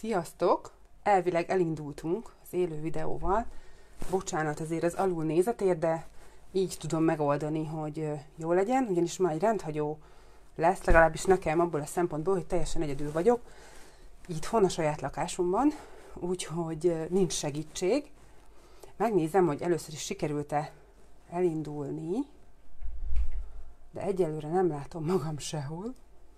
Sziasztok! Elvileg elindultunk az élő videóval. Bocsánat azért az alulnézetért, de így tudom megoldani, hogy jó legyen, ugyanis ma egy rendhagyó lesz, legalábbis nekem abból a szempontból, hogy teljesen egyedül vagyok. Itthon a saját lakásomban, úgyhogy nincs segítség. Megnézem, hogy először is sikerült-e elindulni, de egyelőre nem látom magam sehol.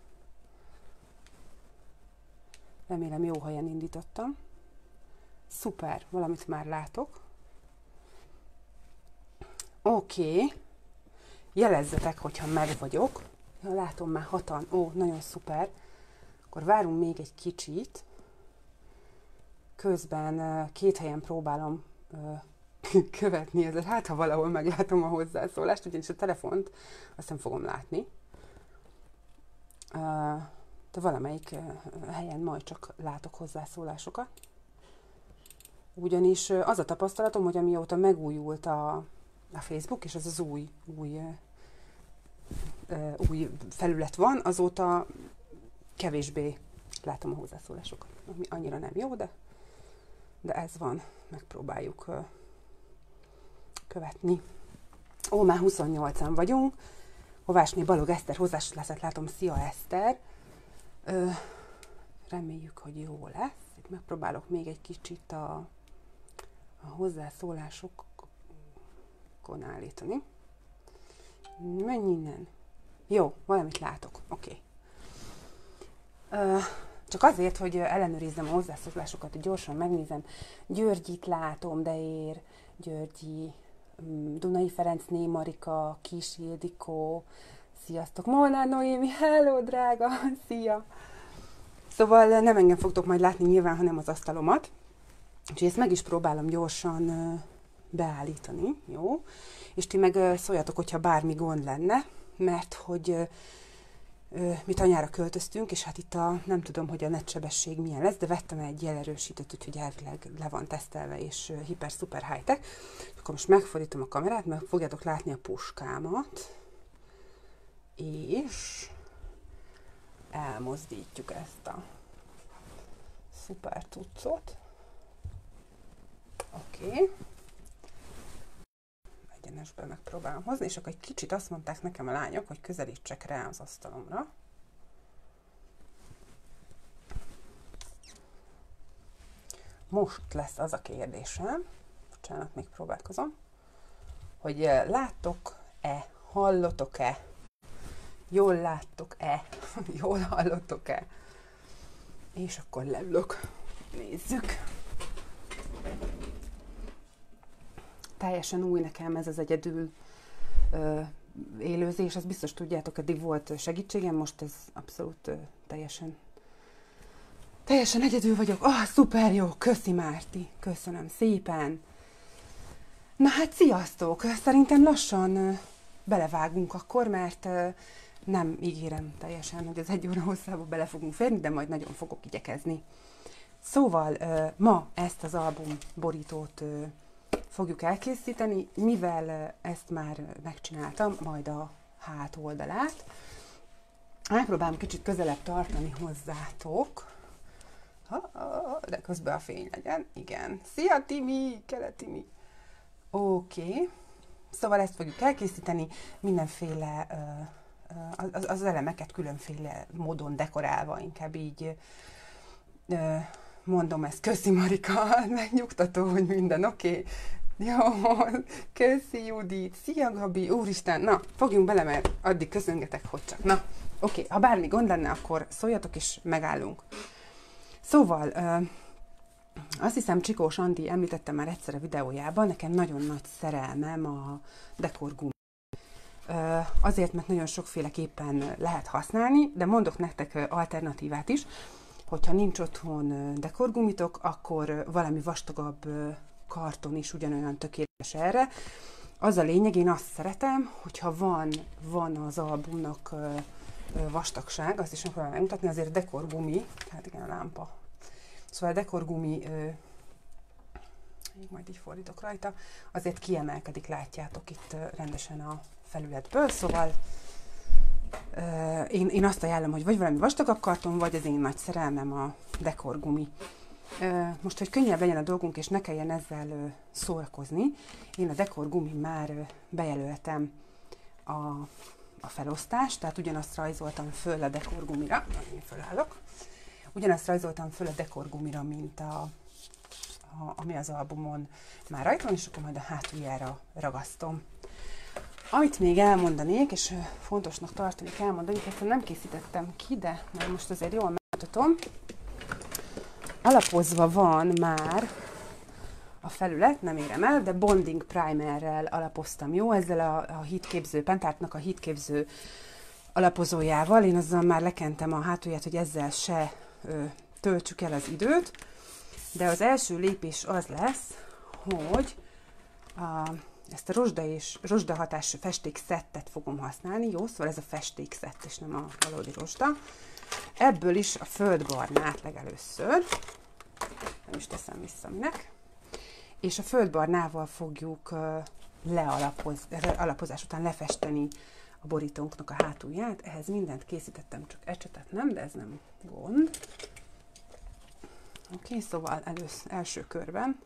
Remélem jó helyen indítottam. Szuper, valamit már látok. Oké. Jelezzetek, hogyha meg vagyok. Ja, látom már 6-an. Ó, nagyon szuper. Akkor várunk még egy kicsit. Közben két helyen próbálom követni ezzel. Hát, ha valahol meglátom a hozzászólást, ugyanis a telefont azt nem fogom látni. De valamelyik helyen majd csak látok hozzászólásokat. Ugyanis az a tapasztalatom, hogy amióta megújult a Facebook, és ez az új felület van, azóta kevésbé látom a hozzászólásokat. Ami annyira nem jó, de ez van. Megpróbáljuk követni. Ó, már 28-an vagyunk. Hovásné Balog Eszter hozzászólását látom. Szia, Eszter! Reméljük, hogy jó lesz. Itt megpróbálok még egy kicsit a hozzászólásokon állítani. Menj innen. Jó, valamit látok. Oké. Csak azért, hogy ellenőrizzem a hozzászólásokat, gyorsan megnézem. Györgyit látom, Deér, Györgyi, Dunai Ferencné, Marika, Kis Ildikó, sziasztok, Molnár Noémi, hello, drága, szia! Szóval nem engem fogtok majd látni nyilván, hanem az asztalomat. Úgyhogy ezt meg is próbálom gyorsan beállítani, jó? És ti meg szóljatok, hogyha bármi gond lenne, mert hogy mi tanyára költöztünk, és hát itt nem tudom, hogy a netsebesség milyen lesz, de vettem egy jelerősítőt, úgyhogy elvileg le van tesztelve, és hiper-szuper high-tech. Akkor most megfordítom a kamerát, meg fogjátok látni a puskámat, és elmozdítjuk ezt a szuper cuccot. Oké. Egyenesbe megpróbálom hozni, és akkor egy kicsit azt mondták nekem a lányok, hogy közelítsek rá az asztalomra. Most lesz az a kérdésem, bocsánat, még próbálkozom, hogy láttok-e, hallotok-e, jól láttok-e, jól hallottok-e, és akkor leülök. Nézzük. Teljesen új nekem ez az egyedül élőzés, azt biztos tudjátok, eddig volt segítségem, most ez abszolút teljesen egyedül vagyok. Szuper jó, köszi Márti, köszönöm szépen. Na hát sziasztok, szerintem lassan belevágunk akkor, mert nem ígérem teljesen, hogy az 1 óra hosszába bele fogunk férni, de majd nagyon fogok igyekezni. Szóval ma ezt az album borítót fogjuk elkészíteni, mivel ezt már megcsináltam, majd a hát oldalát. Megpróbálom kicsit közelebb tartani hozzátok, de közben a fény legyen. Igen. Szia Timi! Kele Timi! Oké. Szóval ezt fogjuk elkészíteni, mindenféle az elemeket különféle módon dekorálva, inkább így mondom ezt. Köszi Marika, megnyugtató, hogy minden oké. Jó, köszi Judit, szia Gabi, úristen, na, fogjunk bele, mert addig köszöngetek, hogy csak. Na, oké, ha bármi gond lenne, akkor szóljatok és megállunk. Szóval, azt hiszem Csikós Andi említette már egyszer a videójában, nekem nagyon nagy szerelmem a dekorgumi. Azért, mert nagyon sokféleképpen lehet használni, de mondok nektek alternatívát is, hogyha nincs otthon dekorgumitok, akkor valami vastagabb karton is ugyanolyan tökéletes erre. Az a lényeg, én azt szeretem, hogyha van az albumnak vastagság, azt is megpróbálom megmutatni, azért dekorgumi, hát igen, a lámpa. Szóval a dekorgumi, majd így fordítok rajta, azért kiemelkedik, látjátok itt rendesen a felületből, szóval Én azt ajánlom, hogy vagy valami vastagabb karton, vagy az én nagy szerelmem a dekorgumi. Most, hogy könnyebb legyen a dolgunk, és ne kelljen ezzel szórakozni, én a dekorgumi már bejelöltem a felosztást, tehát ugyanazt rajzoltam föl a dekorgumira, én fölállok, ugyanazt rajzoltam föl a dekorgumira, mint ami az albumon már rajta van, és akkor majd a hátuljára ragasztom. Amit még elmondanék, és fontosnak tartanék elmondani, ezt nem készítettem ki, de már most azért jól megmutatom. Alapozva van már a felület, nem érem el, de bonding primerrel alapoztam, jó? Ezzel a hitképző, Pentártnak a hitképző alapozójával. Én azzal már lekentem a hátulját, hogy ezzel se töltsük el az időt, de az első lépés az lesz, hogy ezt a rozsda hatású festékszettet fogom használni, jó? Szóval ez a festékszett, és nem a valódi rozsda. Ebből is a földbarnát legelőször, nem is teszem vissza minek, és a földbarnával fogjuk alapozás után lefesteni a borítónknak a hátulját. Ehhez mindent készítettem, csak ecsetet nem, de ez nem gond. Oké, szóval első körben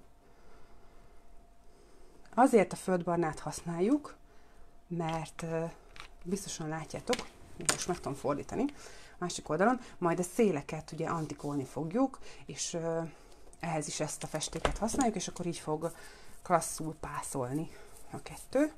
azért a földbarnát használjuk, mert biztosan látjátok, most meg tudom fordítani a másik oldalon, majd a széleket ugye antikolni fogjuk, és ehhez is ezt a festéket használjuk, és akkor így fog klasszul pászolni a kettő.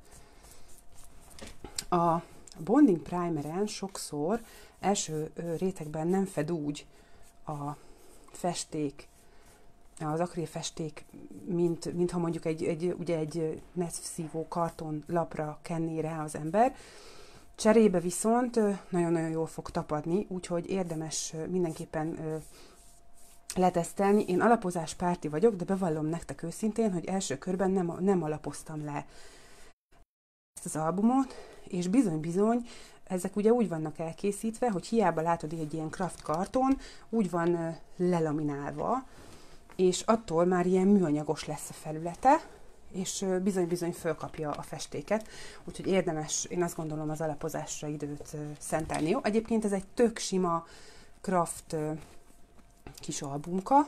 A bonding primeren sokszor első rétegben nem fed úgy a festék, az akrilfesték, mint ha mondjuk egy netszívó karton lapra kenné rá az ember. Cserébe viszont nagyon-nagyon jól fog tapadni, úgyhogy érdemes mindenképpen letesztelni. Én alapozás párti vagyok, de bevallom nektek őszintén, hogy első körben nem alapoztam le ezt az albumot, és bizony-bizony, ezek ugye úgy vannak elkészítve, hogy hiába látod egy ilyen craft karton, úgy van lelaminálva, és attól már ilyen műanyagos lesz a felülete, és bizony-bizony fölkapja a festéket, úgyhogy érdemes, én azt gondolom, az alapozásra időt szentelni. Jó? Egyébként ez egy tök sima craft kis albumka.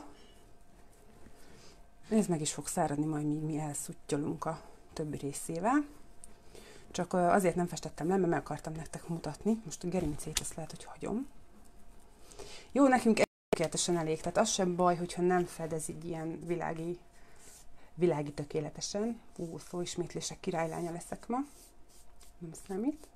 Ez meg is fog száradni majd, míg mi elszuttyolunk a többi részével. Csak azért nem festettem le, mert meg akartam nektek mutatni. Most a gerincét ezt lehet, hogy hagyom. Jó, nekünk tökéletesen elég, tehát az sem baj, hogyha nem fedez így ilyen világi tökéletesen. Szóismétlések királylánya leszek ma. Nem számít.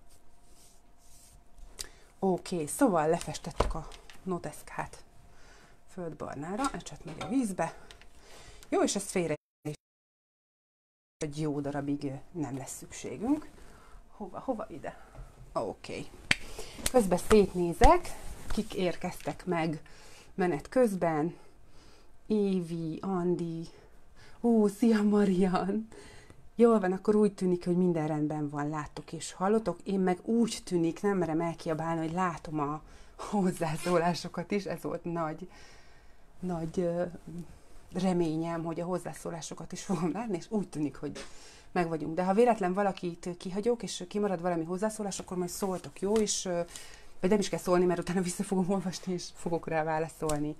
Oké, szóval lefestettük a noteszkát földbarnára, ecset megy a vízbe. Jó, és ezt félre is, egy jó darabig nem lesz szükségünk. Hova ide? Oké. Közben szétnézek, kik érkeztek meg menet közben. Évi, Andi, szia Marian! Jól van, akkor úgy tűnik, hogy minden rendben van, láttok és hallotok. Én meg úgy tűnik, nem merem elkiabálni, hogy látom a hozzászólásokat is. Ez volt nagy reményem, hogy a hozzászólásokat is fogom látni, és úgy tűnik, hogy meg vagyunk. De ha véletlen valakit kihagyok, és kimarad valami hozzászólás, akkor majd szóltok, jó? És, vagy nem is kell szólni, mert utána vissza fogom olvasni, és fogok rá válaszolni.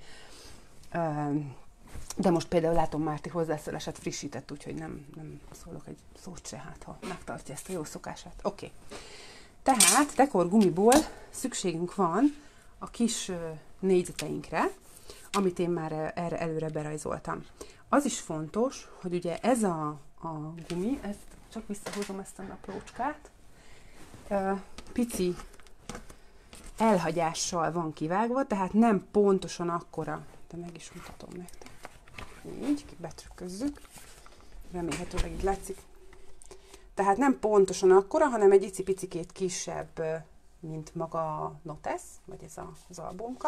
De most például látom, Márti hozzászólását frissített, úgyhogy nem szólok egy szót se, hát ha megtartja ezt a jó szokását. Oké. Tehát dekorgumiból szükségünk van a kis négyzeteinkre, amit én már erre előre berajzoltam. Az is fontos, hogy ugye ez a gumi, ezt csak visszahozom ezt a naplócskát, pici elhagyással van kivágva, tehát nem pontosan akkora, de meg is mutatom nektek. Így, betrükközzük. Remélhetőleg így látszik. Tehát nem pontosan akkora, hanem egy icipicikét kisebb, mint maga a notesz, vagy ez az albumka.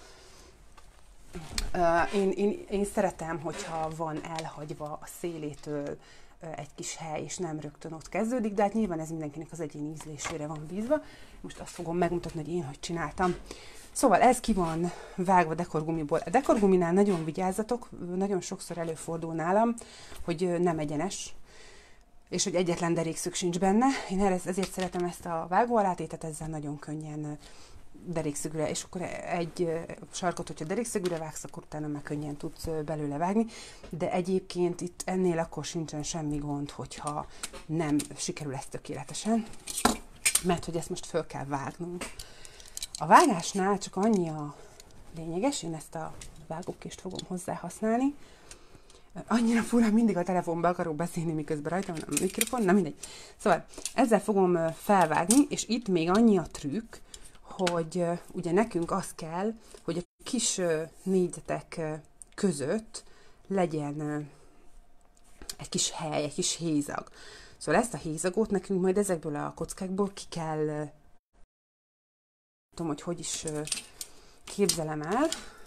Én szeretem, hogyha van elhagyva a szélétől egy kis hely, és nem rögtön ott kezdődik, de hát nyilván ez mindenkinek az egyéni ízlésére van bízva. Most azt fogom megmutatni, hogy én hogy csináltam. Szóval ez ki van vágva dekorgumiból. A dekorguminál nagyon vigyázzatok, nagyon sokszor előfordul nálam, hogy nem egyenes. és hogy egyetlen derékszög sincs benne. Én ezért szeretem ezt a vágóalátétet, ezzel nagyon könnyen derékszögűre, és akkor egy sarkot, hogyha derékszögűre vágsz, akkor utána már könnyen tudsz belőle vágni, de egyébként itt ennél akkor sincsen semmi gond, hogyha nem sikerül ez tökéletesen, mert hogy ezt most föl kell vágnunk. A vágásnál csak annyi a lényeges, én ezt a vágókést fogom hozzá használni. Annyira fura, mindig a telefonba akarok beszélni, miközben rajta van a mikrofon, na mindegy. Szóval ezzel fogom felvágni, és itt még annyi a trükk, hogy ugye nekünk az kell, hogy a kis négyzetek között legyen egy kis hely, egy kis hézag. Szóval ezt a hézagot nekünk majd ezekből a kockákból ki kell, nem tudom, hogy is képzelem el.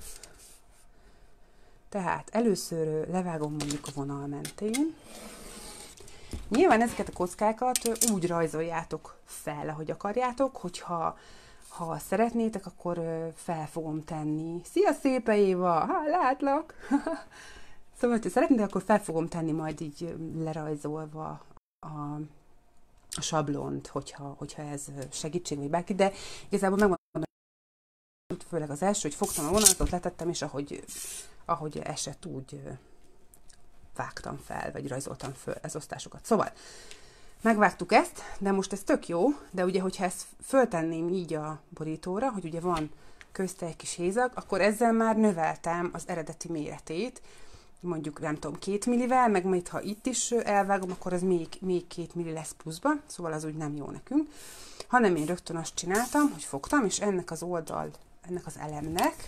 Tehát először levágom mondjuk a vonal mentén. Nyilván ezeket a kockákat úgy rajzoljátok fel, ahogy akarjátok, hogyha szeretnétek, akkor fel fogom tenni. Szia, szép Éva! Látlak! Szóval, ha szeretnétek, akkor fel fogom tenni majd így lerajzolva a sablont, hogyha ez segítség, vagy bárki, de igazából megmondom, főleg az első, hogy fogtam a vonatot, letettem, és ahogy esett, úgy vágtam fel, vagy rajzoltam föl az osztásokat. Szóval megvágtuk ezt, de most ez tök jó, de ugye, hogyha ezt föltenném így a borítóra, hogy ugye van közte egy kis hézag, akkor ezzel már növeltem az eredeti méretét, mondjuk nem tudom, 2 millivel, meg majd ha itt is elvágom, akkor az még 2 milli lesz pluszba, szóval az úgy nem jó nekünk, hanem én rögtön azt csináltam, hogy fogtam, és ennek az elemnek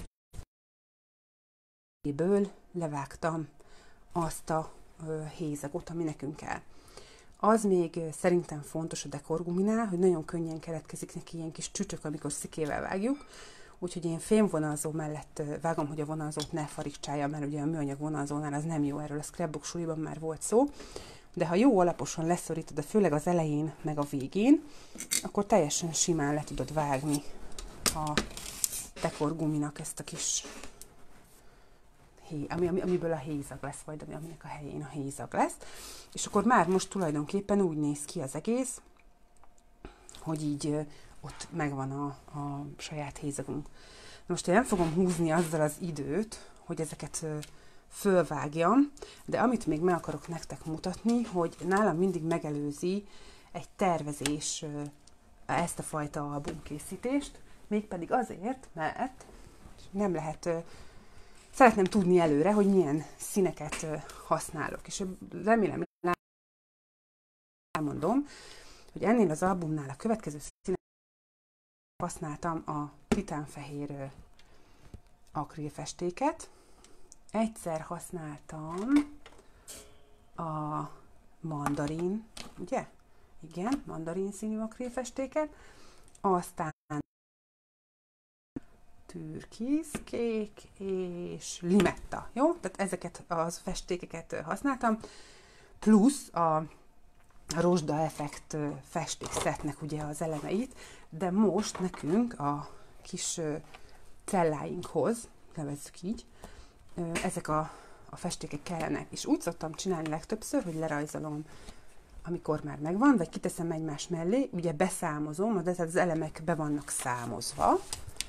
ből levágtam azt a hézagot, ami nekünk kell. Az még szerintem fontos a dekorguminál, hogy nagyon könnyen keletkezik neki ilyen kis csücsök, amikor szikével vágjuk, úgyhogy én fémvonalzó mellett vágom, hogy a vonalzót ne farigcsálja, mert ugye a műanyag vonalzónál az nem jó, erről a scrapbook suliban már volt szó, de ha jó alaposan leszorítod, de főleg az elején, meg a végén, akkor teljesen simán le tudod vágni a dekorguminak ezt a kis amiből a hézag lesz, vagy aminek a helyén a hézag lesz. És akkor már most tulajdonképpen úgy néz ki az egész, hogy így ott megvan a saját hézagunk. Most én nem fogom húzni azzal az időt, hogy ezeket fölvágjam, de amit még meg akarok nektek mutatni, hogy nálam mindig megelőzi egy tervezés ezt a fajta albumkészítést, mégpedig azért, mert nem lehet... Szeretném tudni előre, hogy milyen színeket használok, és remélem, elmondom, hogy ennél az albumnál a következő színeket használtam a titánfehér akrilfestéket, egyszer használtam a mandarin, ugye? Igen, mandarin színű akrilfestéket, aztán türkisz, kék és limetta, jó? Tehát ezeket az festékeket használtam, plusz a rozsda effekt festékszetnek ugye az elemeit, de most nekünk a kis celláinkhoz, nevezzük így, ezek a festékek kellenek. És úgy szoktam csinálni legtöbbször, hogy lerajzolom, amikor már megvan, vagy kiteszem egymás mellé, ugye beszámozom, de az elemek be vannak számozva,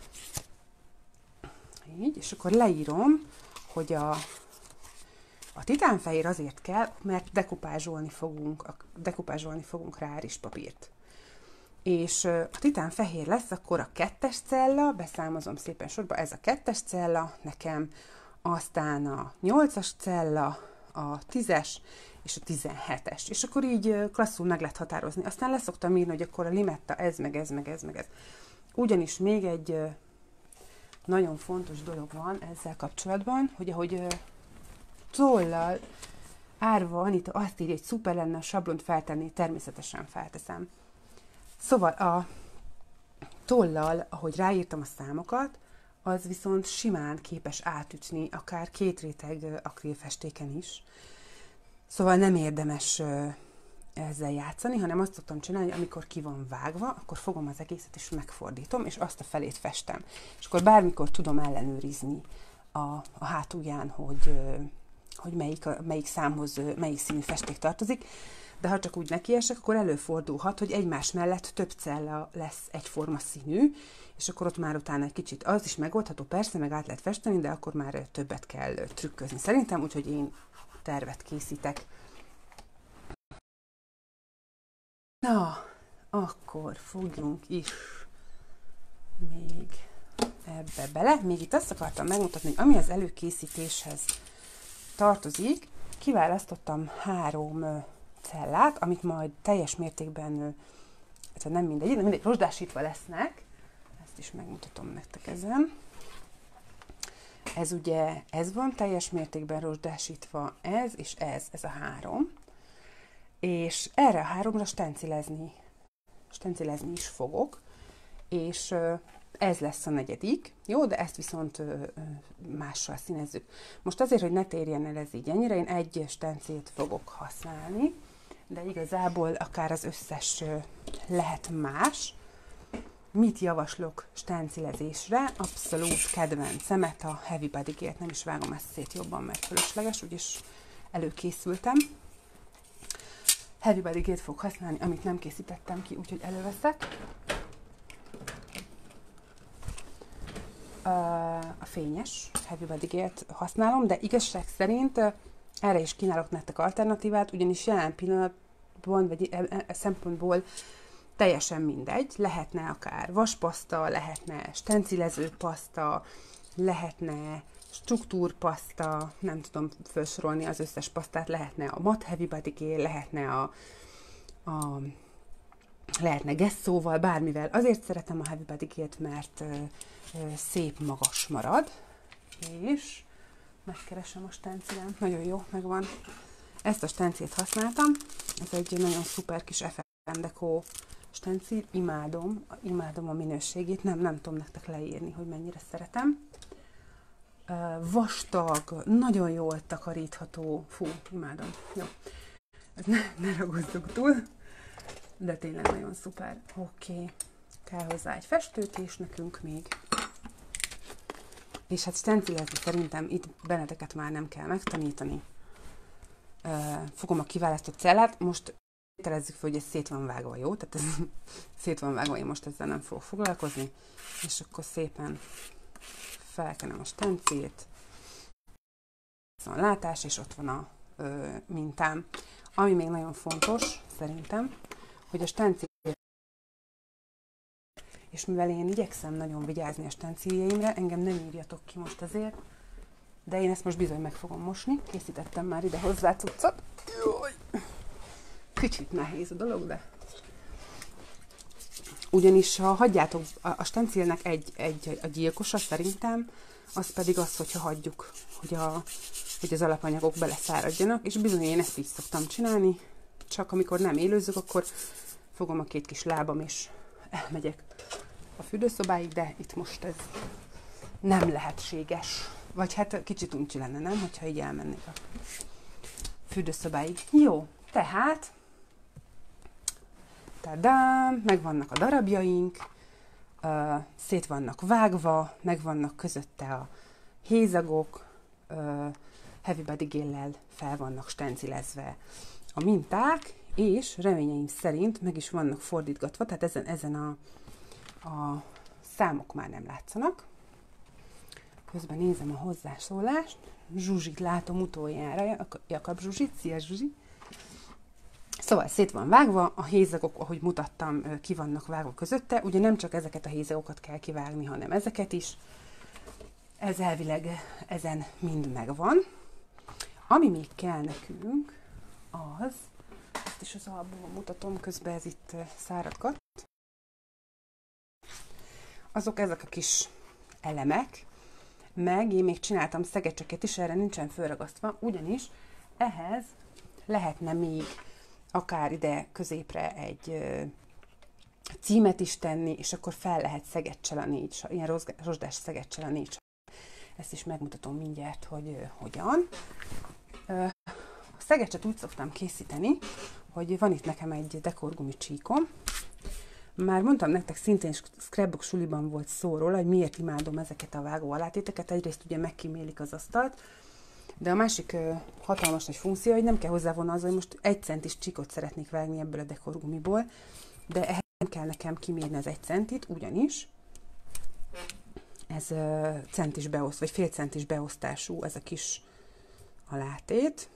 így, és akkor leírom, hogy a titánfehér azért kell, mert dekupázsolni fogunk rá rizspapírt. És a titánfehér lesz, akkor a 2-es cella, beszámozom szépen sorba, ez a 2-es cella nekem, aztán a 8-as cella, a 10-es és a 17-es. És akkor így klasszul meg lehet határozni. Aztán leszoktam írni, hogy akkor a limetta ez, meg ez, meg ez, meg ez. Ugyanis még egy nagyon fontos dolog van ezzel kapcsolatban, hogy ahogy tollal Árva Anita azt írja, hogy szuper lenne a sablont feltenni, természetesen felteszem. Szóval a tollal, ahogy ráírtam a számokat, az viszont simán képes átütni akár 2 réteg akrilfestéken is. Szóval nem érdemes ezzel játszani, hanem azt szoktam csinálni, hogy amikor ki van vágva, akkor fogom az egészet és megfordítom, és azt a felét festem. És akkor bármikor tudom ellenőrizni a hátulján, hogy melyik számhoz melyik színű festék tartozik. de ha csak úgy nekiesek, akkor előfordulhat, hogy egymás mellett több cella lesz egyforma színű, és akkor ott már utána egy kicsit az is megoldható, persze, meg át lehet festeni, de akkor már többet kell trükközni szerintem, úgyhogy én tervet készítek. Na, akkor fogjunk is még ebbe bele. Még itt azt akartam megmutatni, hogy ami az előkészítéshez tartozik, kiválasztottam 3 cellát, amit majd teljes mértékben, nem mindegy, rozsdásítva lesznek. Ezt is megmutatom nektek ezen. Ez ugye, ez van teljes mértékben rozsdásítva, ez és ez a 3. És erre a 3-ra stencilezni is fogok, és ez lesz a 4. Jó, de ezt viszont mással színezzük. Most azért, hogy ne térjen el ez így ennyire, én egy stencilt fogok használni, de igazából akár az összes lehet más. Mit javaslok stencilezésre? Abszolút kedvencemet, a Heavy Body Gear-t, nem is vágom ezt szét jobban, mert fölösleges, úgyis előkészültem. Heavy Body Gear-t fog használni, amit nem készítettem ki, úgyhogy előveszek. A fényes Heavy Body Gear-t használom, de igazság szerint erre is kínálok nektek alternatívát, ugyanis jelen pillanatban, vagy szempontból teljesen mindegy. Lehetne akár vaspaszta, lehetne stencilező paszta, lehetne struktúrpaszta, nem tudom felsorolni az összes pasztát, lehetne a Matte Heavy Body Gear, lehetne gesszóval, bármivel. Azért szeretem a Heavy Body Gear-t, mert szép magas marad, és megkeresem a stencilem, nagyon jó, megvan. Ezt a stencilt használtam, ez egy nagyon szuper kis FF Deco stencil, imádom a minőségét, nem tudom nektek leírni, hogy mennyire szeretem. Vastag, nagyon jól takarítható, fú, imádom, jó. Ne ragozzuk túl, de tényleg nagyon szuper. Oké, kell hozzá egy festőt is nekünk még. És hát stencilezni szerintem itt benneteket már nem kell megtanítani. Fogom a kiválasztott cellát, most tételezzük fel, hogy ez szét van vágva, jó? Tehát ez szét van vágva, én most ezzel nem fogok foglalkozni. És akkor szépen felkenem a stencilt. Ez van a látás, és ott van a mintám. Ami még nagyon fontos, szerintem, hogy a stencil, és mivel én igyekszem nagyon vigyázni a stenciljeimre, engem nem írjatok ki most ezért, de én ezt most bizony meg fogom mosni. Készítettem már ide hozzá cuccot. Kicsit nehéz a dolog, de... Ugyanis ha hagyjátok, a stencilnek a gyilkosa szerintem, az pedig az, hogyha hagyjuk, hogy az alapanyagok beleszáradjanak, és bizony én ezt így szoktam csinálni, csak amikor nem élőzök, akkor fogom a 2 kis lábam, és elmegyek a fürdőszobáig, de itt most ez nem lehetséges. Vagy hát kicsit uncsi lenne, nem? Hogyha így elmennék a fürdőszobáig. Jó, tehát tadám, megvannak a darabjaink, szét vannak vágva, megvannak közötte a hézagok, Heavy Body Gear-lel fel vannak stencilezve a minták, és reményeim szerint meg is vannak fordítgatva, tehát ezen a számok már nem látszanak. Közben nézem a hozzászólást. Zsuzsit látom utoljára, Jakab Zsuzsit, szia Zsuzsi! Szóval szét van vágva, a hézagok, ahogy mutattam, ki vannak vágva közötte. Ugye nem csak ezeket a hézagokat kell kivágni, hanem ezeket is. Ez elvileg ezen mind megvan. Ami még kell nekünk, az, ezt is az albumon mutatom, közben ez itt száradgat. Azok ezek a kis elemek, meg én még csináltam szegecseket is, erre nincsen fölragasztva, ugyanis ehhez lehetne még akár ide középre egy címet is tenni, és akkor fel lehet szegecsel a 4, ilyen rozsdás szegecsel a 4. Ezt is megmutatom mindjárt, hogy hogyan. A szegecset úgy szoktam készíteni, hogy van itt nekem egy dekorgumi csíkom. Már mondtam nektek, szintén scrapbook suliban volt szó róla, hogy miért imádom ezeket a vágó alátéteket. Egyrészt ugye megkímélik az asztalt, De a másik hatalmas nagy funkció, hogy nem kell hozzávonni az, hogy most 1 centis csíkot szeretnék vágni ebből a dekorgumiból, de ehhez nem kell nekem kimérni az 1 centit, ugyanis ez centis beoszt, vagy fél centis beosztású ez a kis alátét.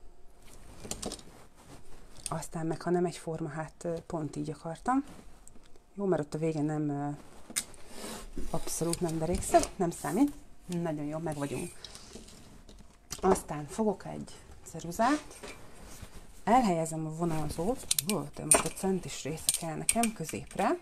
Aztán meg, ha nem egyforma, hát pont így akartam. Jó, mert ott a végén nem abszolút nem derékszebb, nem számít. Nagyon jó, meg vagyunk. Aztán fogok egy ceruzát, elhelyezem a vonalzót, de most a centis része kell nekem középre,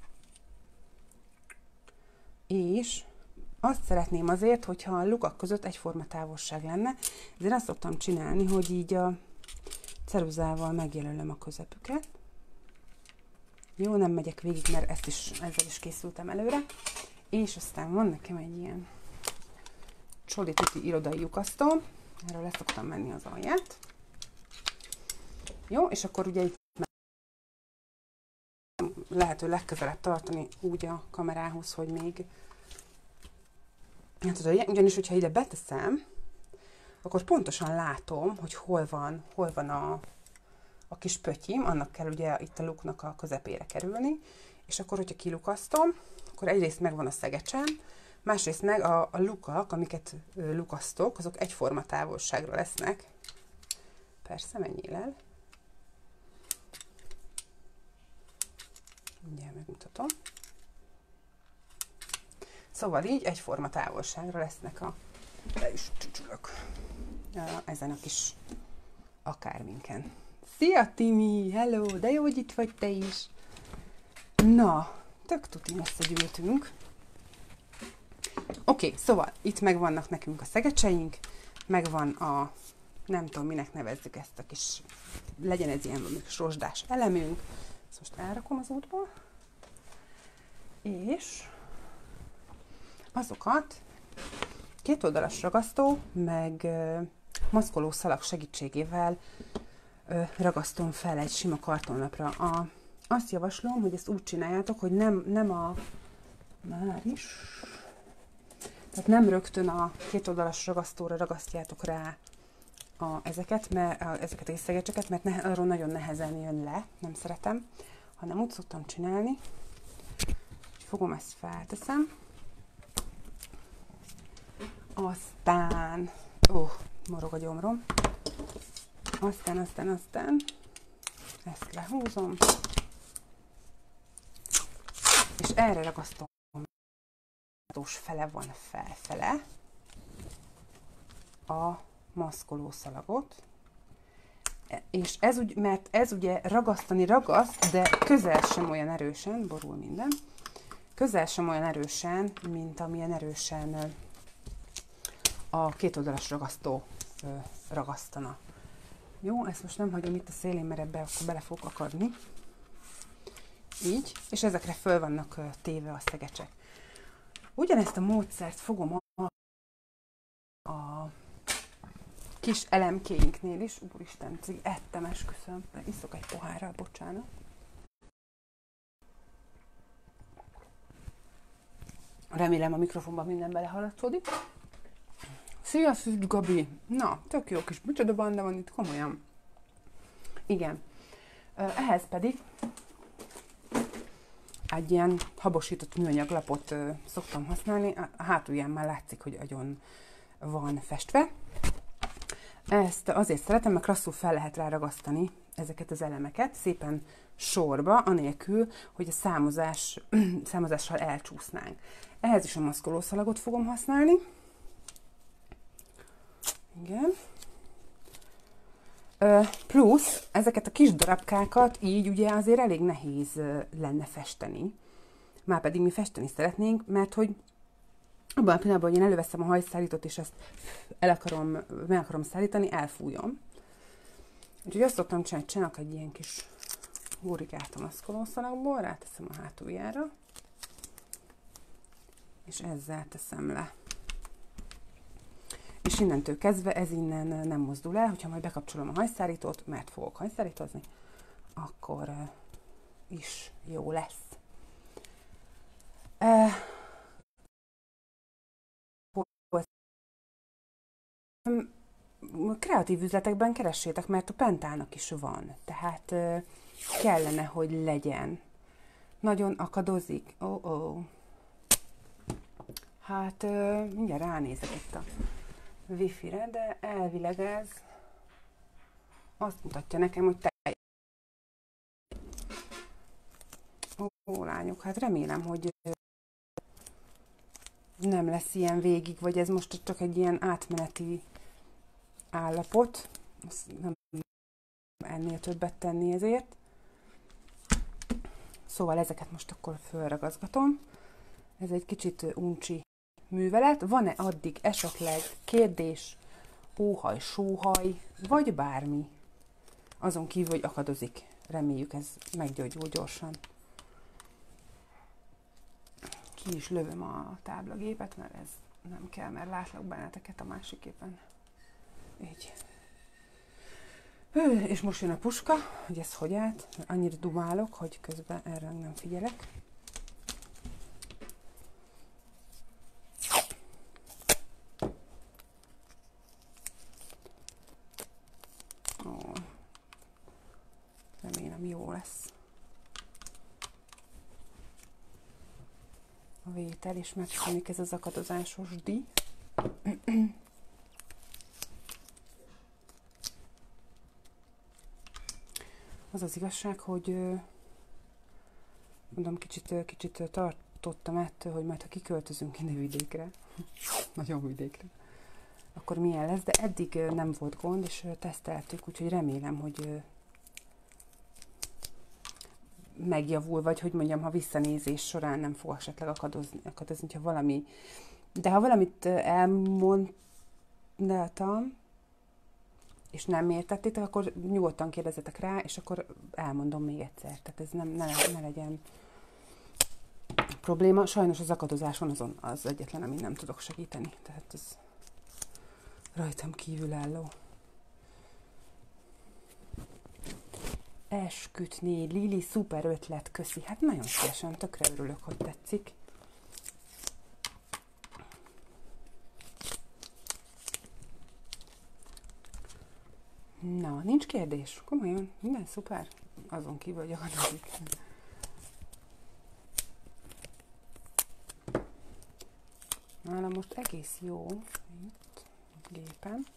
és azt szeretném azért, hogyha a lukak között egyforma távolság lenne, ezért azt szoktam csinálni, hogy így a ceruzával megjelölöm a közepüket. Jó, nem megyek végig, mert ezzel is készültem előre. És aztán van nekem egy ilyen csoli-tuti irodai lyukasztó. Erről le szoktam menni az alját. Jó, és akkor ugye itt lehető legközelebb tartani úgy a kamerához, hogy még... Hát, ugyanis, hogyha ide beteszem, akkor pontosan látom, hogy hol van a kis pöttyim, annak kell ugye itt a luknak a közepére kerülni, és akkor, hogyha kilukasztom, akkor egyrészt megvan a szegecsem, másrészt meg a lukak, amiket lukasztok, azok egyforma távolságra lesznek. Persze, menjél el. Mindjárt megmutatom. Szóval így egyforma távolságra lesznek le is csücsülök ezen a kis akárminken. Szia, Timi! Hello! De jó, hogy itt vagy te is! Na, tök tuti összegyűltünk. Oké, szóval itt megvannak nekünk a szegecseink, megvan a, nem tudom minek nevezzük ezt a kis, legyen ez ilyen valami kis rozsdás elemünk. Ezt most elrakom az útból. És azokat kétoldalas ragasztó, meg maszkoló szalag segítségével ragasztom fel egy sima kartonlapra. Azt javaslom, hogy ezt úgy csináljátok, hogy tehát nem rögtön a kétoldalas ragasztóra ragasztjátok rá ezeket a szegecseket, mert arról nagyon nehezen jön le, nem szeretem, hanem úgy szoktam csinálni, hogy fogom ezt, felteszem, aztán, morog a gyomrom, aztán ezt lehúzom, és erre ragasztom, fele van felfele a maszkoló szalagot, és mert ez ugye ragasztani ragaszt, de közel sem olyan erősen, borul minden, közel sem olyan erősen, mint amilyen erősen a kétoldalas ragasztó ragasztana. Jó, ezt most nem hagyom itt a szélén, mert ebbe akkor bele fogok akadni. Így, és ezekre föl vannak téve a szegecsek. Ugyanezt a módszert fogom a kis elemkéinknél is. Úristen, ettem, esküszöm, iszok egy pohárral, bocsánat. Remélem a mikrofonban minden belehaladszódik. Szia, Szűcs Gabi! Na, tök jó kis micsoda banda van itt, komolyan. Igen. Ehhez pedig egy ilyen habosított műanyag lapot szoktam használni. A hátulján már látszik, hogy agyon van festve. Ezt azért szeretem, mert klasszul fel lehet ráragasztani ezeket az elemeket, szépen sorba, anélkül, hogy a számozással elcsúsznánk. Ehhez is a maszkolószalagot fogom használni. Igen. Plusz ezeket a kis darabkákat így ugye azért elég nehéz lenne festeni. Márpedig mi festeni szeretnénk, mert hogy abban a pillanatban, hogy én előveszem a hajszárítót, és ezt meg akarom szállítani, elfújom. Úgyhogy azt szoktam csinálni, csinálok egy ilyen kis gurigát a maszkolószalagból, ráteszem a hátuljára, és ezzel teszem le. És innentől kezdve ez innen nem mozdul el, hogyha majd bekapcsolom a hajszárítót, mert fogok hajszárítozni, akkor is jó lesz. kreatív üzletekben keressétek, mert a Pentának is van. Tehát kellene, hogy legyen. Nagyon akadozik. Hát mindjárt ránézek itt a Wi-Fi-re, de elvileg ez azt mutatja nekem, hogy lányok, hát remélem, hogy nem lesz ilyen végig, vagy ez most csak egy ilyen átmeneti állapot. Azt nem ennél többet tenni ezért. Szóval ezeket most akkor fölragazgatom. Ez egy kicsit uncsi művelet. Van-e addig esetleg kérdés, óhaj, sóhaj, vagy bármi? Azon kívül, hogy akadozik. Reméljük ez meggyógyul gyorsan. Ki is lövöm a táblagépet, mert ez nem kell, mert látlak benneteket a másik képen. Így. És most jön a puska, hogy ez hogy állt. Annyira dumálok, hogy közben erre nem figyelek. Ó, remélem jó lesz a vétel, és megszűnik ez az akadozásos díj. Az az igazság, hogy mondom, kicsit tartottam ettől, hogy majd ha kiköltözünk innen vidékre, nagyon vidékre, akkor milyen lesz, de eddig nem volt gond, és teszteltük, úgyhogy remélem, hogy megjavul, vagy hogy mondjam, ha visszanézés során nem fog esetleg akadozni, ha valami, de ha valamit elmondtam, és nem értettétek, akkor nyugodtan kérdezzetek rá, és akkor elmondom még egyszer. Tehát ez ne legyen probléma. Sajnos az akadozáson azon az egyetlen, amit nem tudok segíteni. Tehát ez rajtam kívülálló. Eskütni, Lili, szuper ötlet, köszi. Hát nagyon szívesen, tökre örülök, hogy tetszik. Na, nincs kérdés. Komolyan, minden szuper. Azon kívül, hogy akadozik. Nálam most egész jó. Itt, gépen.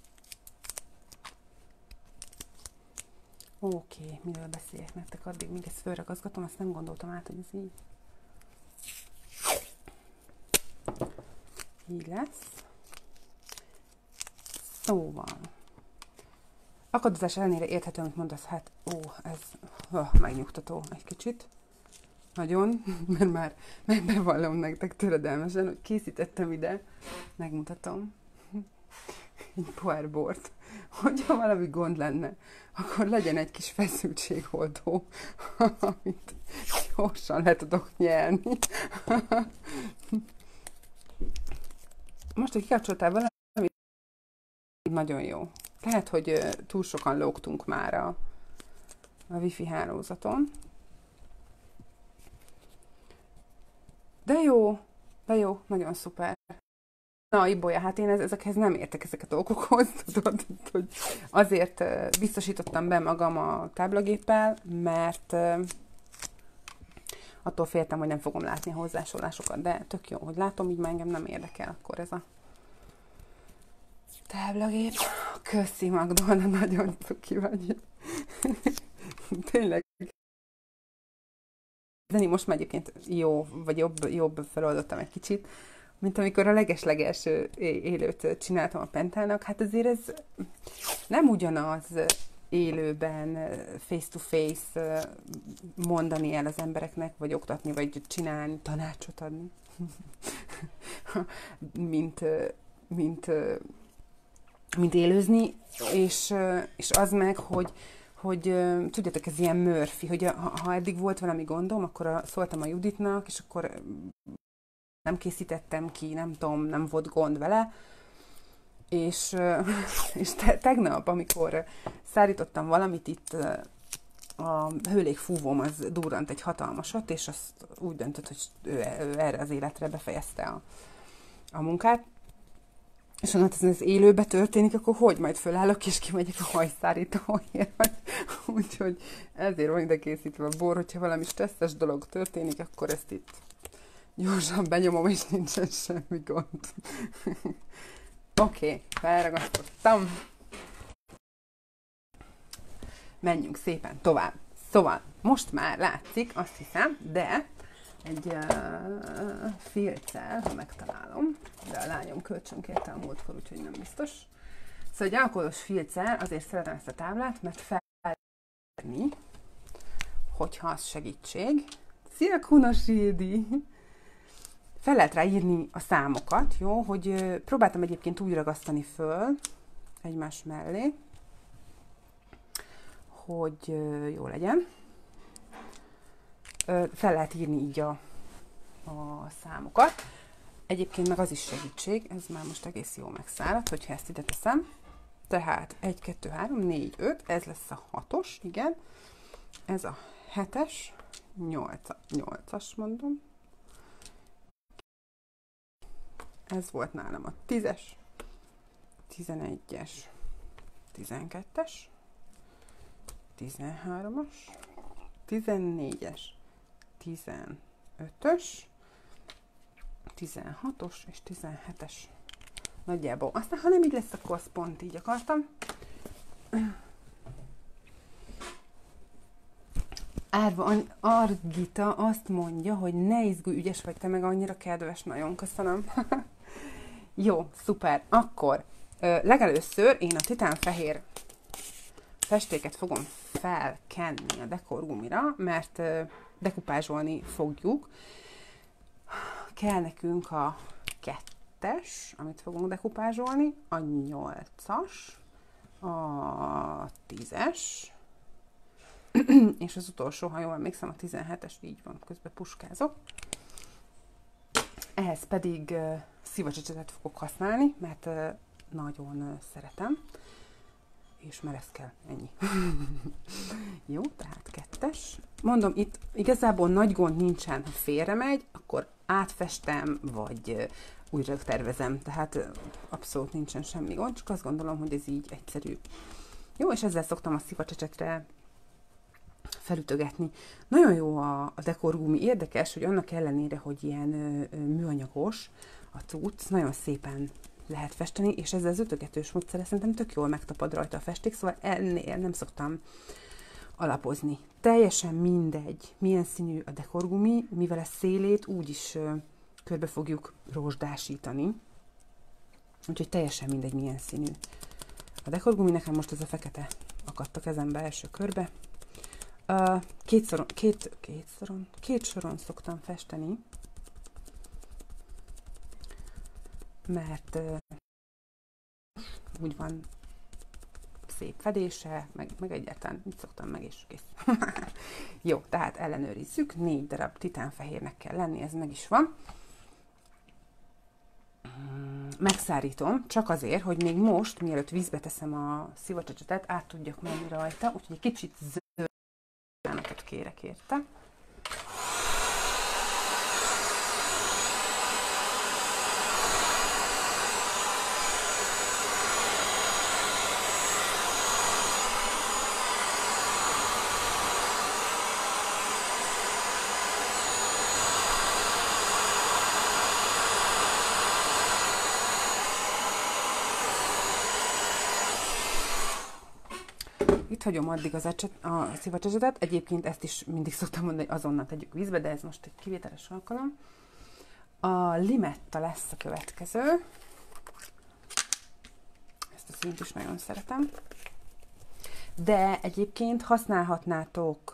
Oké, miről beszéljek nektek addig, míg ezt fölragazgatom, azt nem gondoltam át, hogy ez így lesz. Szóval. Akadozás ellenére érthető, amit mondasz, hát ez megnyugtató egy kicsit. Nagyon, mert már bevallom nektek töredelmesen, hogy készítettem ide, megmutatom, egy pohár bort, hogyha valami gond lenne, akkor legyen egy kis feszültségoldó, amit gyorsan le tudok nyelni. Most, hogy kikapcsoltál valami, nagyon jó. Lehet, hogy túl sokan lógtunk már a Wi-Fi hálózaton. De jó, nagyon szuper. Na, Ibolya, hát én ezekhez nem értek, ezeket a dolgokhoz, tudod, hogy azért biztosítottam be magam a táblagéppel, mert attól féltem, hogy nem fogom látni a hozzásolásokat, de tök jó, hogy látom, így már engem nem érdekel akkor ez a táblagép. Köszi, Magdolna, nagyon cuki vagy. Tényleg. Zeni, most már egyébként jó, vagy jobb feloldottam egy kicsit, mint amikor a leges-legelső élőt csináltam a Pentának. Hát azért ez nem ugyanaz élőben, face-to-face mondani el az embereknek, vagy oktatni, vagy csinálni, tanácsot adni, mint élőzni, és az meg, hogy tudjátok, ez ilyen Murphy, hogy ha eddig volt valami gondom, akkor szóltam a Juditnak, és akkor nem készítettem ki, nem tudom, nem volt gond vele, és tegnap, amikor szárítottam valamit itt, a hőlégfúvóm az durrant egy hatalmasat, és azt úgy döntött, hogy ő erre az életre befejezte a munkát, És ha ez élőbe történik, akkor hogy majd fölállok, és kimegyek a hajszárítóért. Úgyhogy ezért van ide készítve a bor, hogyha valami stresszes dolog történik, akkor ezt itt gyorsan benyomom, és nincsen semmi gond. Oké, felragasztottam. Menjünk szépen tovább. Szóval, most már látszik, azt hiszem, de egy filccel, ha megtalálom, de a lányom kölcsönkérte a múltkor, úgyhogy nem biztos. Szóval egy alkoholos filccel azért szeretem ezt a táblát, mert felírni, hogyha az segítség. Szia, Kunosédi! Fel lehet rá írni a számokat, jó? Hogy próbáltam egyébként úgy ragasztani föl egymás mellé, hogy jó legyen. Fel lehet írni így a számokat. Egyébként meg az is segítség, ez már most egész jó megszáradt, hogyha ezt ide teszem. Tehát 1, 2, 3, 4, 5, ez lesz a 6-os, igen. Ez a 7-es, 8-as mondom. Ez volt nálam a 10-es, 11-es, 12-es, 13-as, 14-es, 15-ös, 16-os és 17-es. Nagyjából. Aztán, ha nem így lesz, akkor az pont így akartam. Árva Argita azt mondja, hogy ne izgulj, ügyes vagy, te meg annyira kedves. Nagyon köszönöm. Jó, szuper. Akkor legelőször én a titánfehér festéket fogom felkenni a dekorgumira, mert dekupázsolni fogjuk. Kell nekünk a 2-es, amit fogunk dekupázsolni, a 8-as, a 10-es, és az utolsó, ha jól emlékszem, a 17-es, így van, közben puskázok. Ehhez pedig szivacsecsetet fogok használni, mert nagyon szeretem, és merev kell, ennyi. Jó, tehát 2-es. Mondom, itt igazából nagy gond nincsen, ha félre megy, akkor átfestem, vagy újra tervezem, tehát abszolút nincsen semmi gond, csak azt gondolom, hogy ez így egyszerű. Jó, és ezzel szoktam a szivacsecsetre felütögetni. Nagyon jó a dekorgumi, érdekes, hogy annak ellenére, hogy ilyen műanyagos a cucc, nagyon szépen lehet festeni, és ezzel az ütögetős módszerrel szerintem tök jól megtapad rajta a festék, szóval ennél nem szoktam alapozni. Teljesen mindegy, milyen színű a dekorgumi, mivel a szélét úgyis körbe fogjuk rozsdásítani, úgyhogy teljesen mindegy, milyen színű a dekorgumi. Nekem most ez a fekete akadt a kezembe első körbe. Két soron szoktam festeni, mert úgy van szép fedése, meg egyáltalán így szoktam meg, és kész. Jó, tehát ellenőrizzük, 4 darab titánfehérnek kell lenni, ez meg is van. Megszárítom, csak azért, hogy még most, mielőtt vízbe teszem a szivacsecsetet, át tudjak menni rajta, úgyhogy egy kicsit zöld kérek érte. Itt hagyom addig a szivacsecsetet. Egyébként ezt is mindig szoktam mondani, hogy azonnal tegyük vízbe, de ez most egy kivételes alkalom. A limetta lesz a következő. Ezt a színt is nagyon szeretem. De egyébként használhatnátok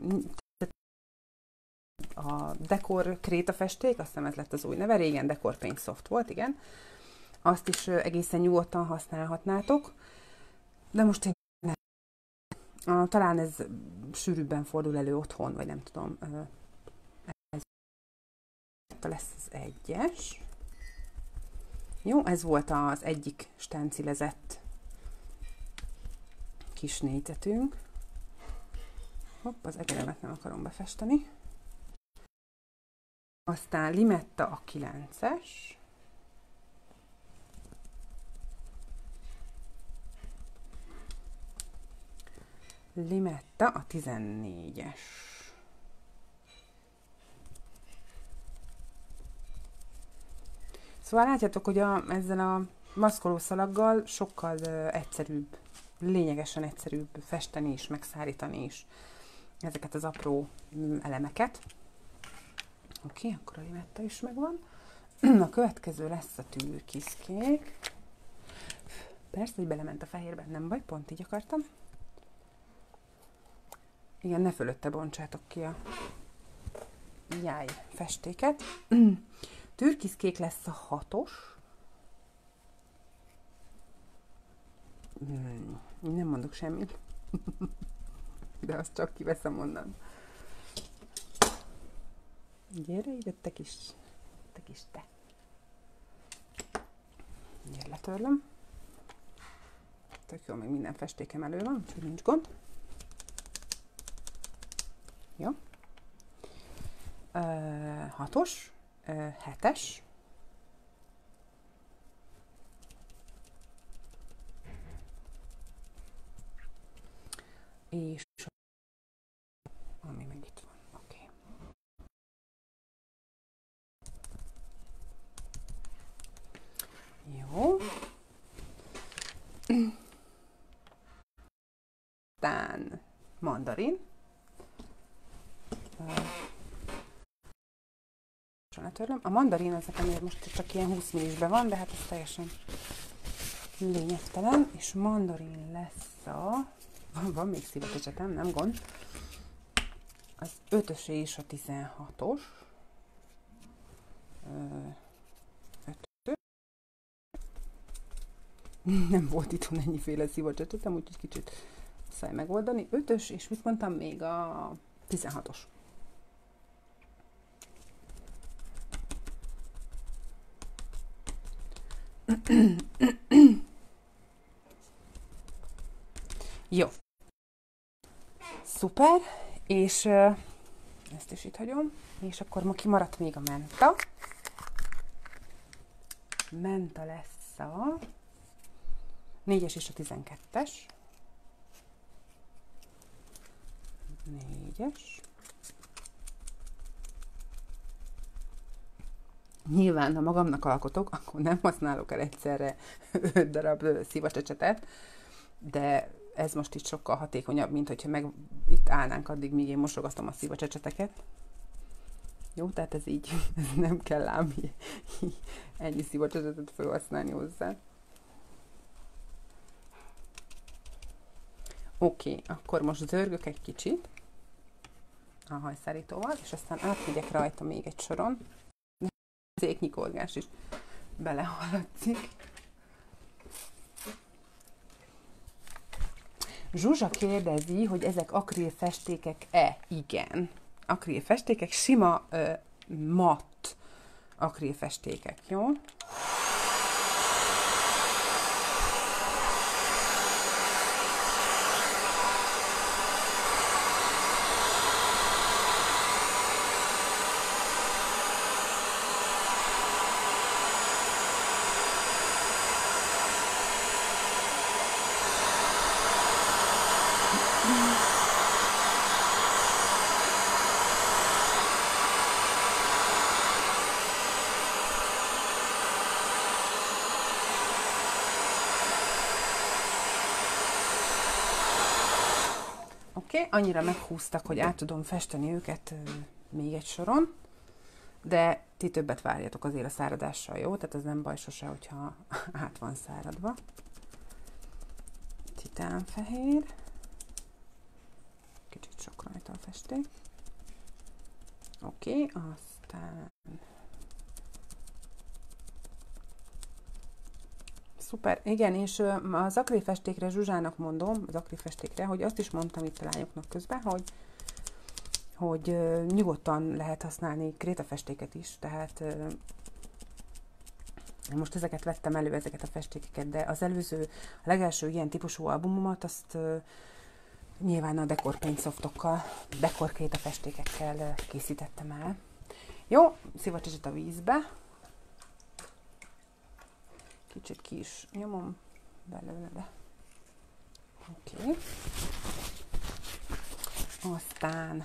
a Decor krétafesték, azt hiszem ez lett az új neve, régen Decor Paint Soft volt, igen. Azt is egészen nyugodtan használhatnátok. De most én talán ez sűrűbben fordul elő otthon, vagy nem tudom. Ez lesz az 1-es. Jó, ez volt az egyik stencilezett kis négyzetünk. Hopp, az egeremet nem akarom befesteni. Aztán limetta a 9-es. Limetta a 14-es. Szóval látjátok, hogy ezzel a maszkolószalaggal sokkal egyszerűbb, lényegesen egyszerűbb festeni is, megszárítani is ezeket az apró elemeket. Oké, akkor a limetta is megvan. A következő lesz a türkiszkék. Persze, hogy belement a fehérben, nem baj, pont így akartam. Igen, ne fölötte bontsátok ki a festéket. Türkiszkék lesz a 6-os. Nem mondok semmit. De azt csak kiveszem onnan. Gyere ide, te kis te. Gyere, letörlöm. Tök jó, még minden festékem elő van, úgyhogy nincs gond. Jó. 6-os, 7-es. És ami meg itt van, oké. Jó. Aztán mandarin. A mandarin az nekem most csak ilyen 20 millisben van, de hát ez teljesen lényegtelen. És mandarin lesz a... Van még szívetecsetem, nem gond. Az 5-ös és a 16-os. Nem volt itthon ennyiféle szívacsetem, úgyhogy kicsit muszáj megoldani. 5-ös, és mit mondtam még? A 16-os. Jó. Szuper, és ezt is itt hagyom, és akkor ma kimaradt még a menta. Menta lesz a 4-es és a 12-es. 4-es. Nyilván, ha magamnak alkotok, akkor nem használok el egyszerre 5 darab szívacsecsetet, de ez most itt sokkal hatékonyabb, mint hogyha meg itt állnánk addig, míg én mosogatom a szívacsecseteket. Jó, tehát ez így, ez nem kell ám ennyi szívacsetetet felhasználni hozzá. Oké, akkor most zörgök egy kicsit a hajszárítóval, és aztán átmegyek rajta még egy soron. Az éknyikorgás is belehallatszik. Zsuzsa kérdezi, hogy ezek akrilfestékek-e? Igen. Akrilfestékek, sima, matt akrilfestékek, jó? Oké, annyira meghúztak, hogy át tudom festeni őket még egy soron, de ti többet várjatok azért a száradással, jó? Tehát ez nem baj sose, hogyha át van száradva. Titánfehér. Kicsit sok rajta a festék. Oké, aztán... Szuper, igen, és az akrilfestékre Zsuzsának mondom, az akrilfestékre, hogy azt is mondtam itt a lányoknak közben, hogy nyugodtan lehet használni krétafestéket is, tehát most ezeket vettem elő, ezeket a festékeket, de az előző, a legelső ilyen típusú albumomat, azt nyilván a Decor Paint Softokkal, Decor krétafestékekkel készítettem el. Jó, szivacsacsit a vízbe. Kicsit ki is nyomom belőle, de oké. Aztán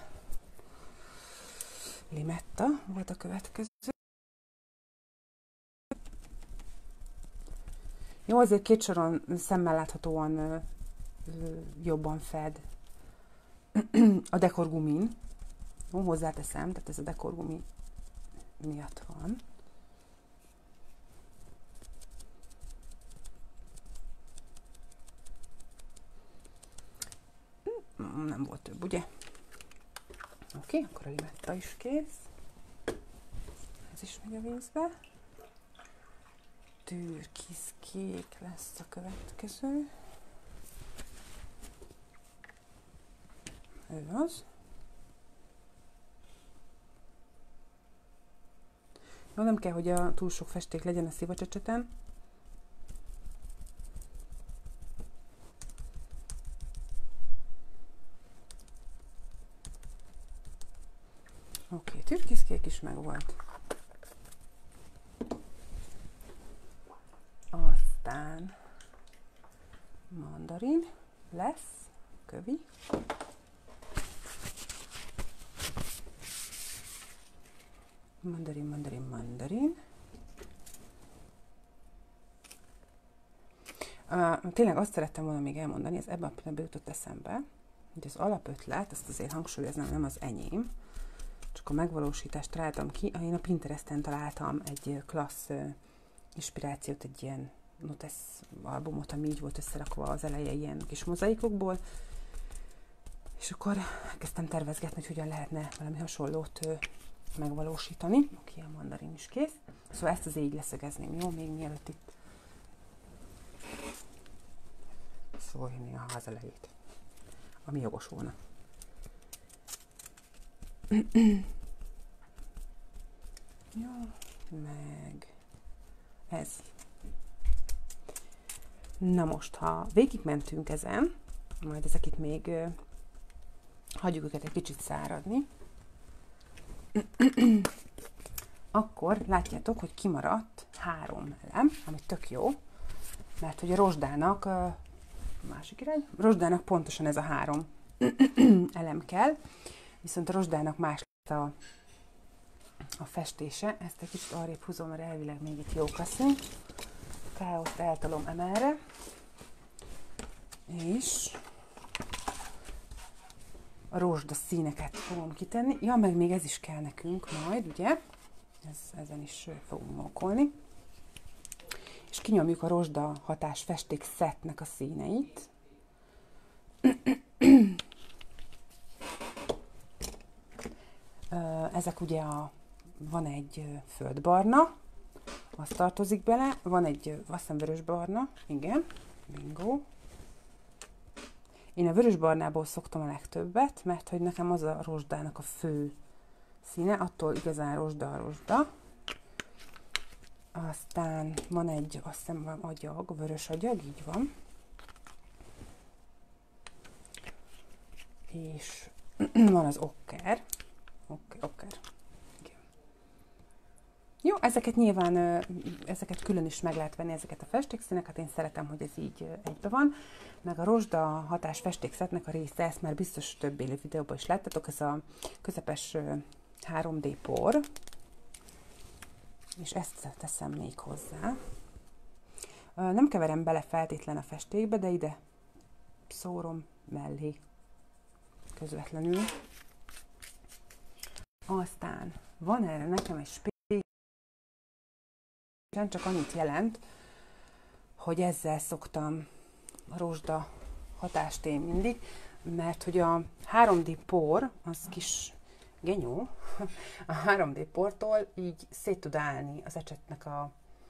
limetta volt a következő. Jó, azért két soron szemmel láthatóan jobban fed a dekorgumin. Jó, hozzáteszem, tehát ez a dekorgumi miatt van. Nem volt több, ugye? Oké, akkor a limetta is kész. Ez is megy a vízbe. Türkiszkék lesz a következő. Ő az. Jó, nem kell, hogy túl sok festék legyen a szivacsöcsöten. Oké, türkiszkék is megvolt. Aztán mandarin lesz, kövi. Mandarin. Tényleg azt szerettem volna még elmondani, ez ebben a pillanatban jutott eszembe, hogy az alapötlet, azt azért hangsúlyoznám, nem az enyém, csak a megvalósítást találtam ki. Én a Pinteresten találtam egy klassz inspirációt, egy ilyen notesz albumot, ami így volt összerakva az eleje ilyen kis mozaikokból, és akkor kezdtem tervezgetni, hogy hogyan lehetne valami hasonlót megvalósítani. Oké, a mandarin is kész. Szóval ezt az így leszögezném, jó? Még mielőtt itt szólni a ház elejét, ami jogos volna. Jó, meg ez. Na most, ha végigmentünk ezen, majd ezek itt még hagyjuk őket egy kicsit száradni, akkor látjátok, hogy kimaradt 3 elem, ami tök jó, mert hogy a rozsdának, másik irány, rozsdának pontosan ez a 3 elem kell, viszont a rozsdának más lett a festése. Ezt egy kicsit arrébb húzom, mert elvileg még itt jók leszünk. Káoszt eltolom emelre, és a rozsda színeket fogom kitenni. Ja, meg még ez is kell nekünk majd, ugye? Ezen is fogunk mókolni. És kinyomjuk a rozsda hatás festék szettnek a színeit. Ezek ugye van egy földbarna, az tartozik bele, van egy azt hiszem vörösbarna, igen, bingo. Én a vörösbarnából szoktam a legtöbbet, mert hogy nekem az a rozsdának a fő színe, attól igazán rozsda a rozsda. Aztán van egy, azt hiszem, agyag, vörös agyag, így van. És van az okker. Okker. Igen. Jó, ezeket nyilván, ezeket külön is meg lehet venni, ezeket a festékszíneket. Én szeretem, hogy ez így egybe van. Meg a rozsda hatás festékszetnek a része, ezt már biztos több élő videóban is láttatok, ez a közepes 3D por. És ezt teszem még hozzá. Nem keverem bele feltétlen a festékbe, de ide szórom mellé közvetlenül. Aztán van erre nekem egy csak annyit jelent, hogy ezzel szoktam a rozsda hatást én mindig, mert hogy a 3D por, az kis genyó, a 3D portól így szét tud állni az ecsetnek a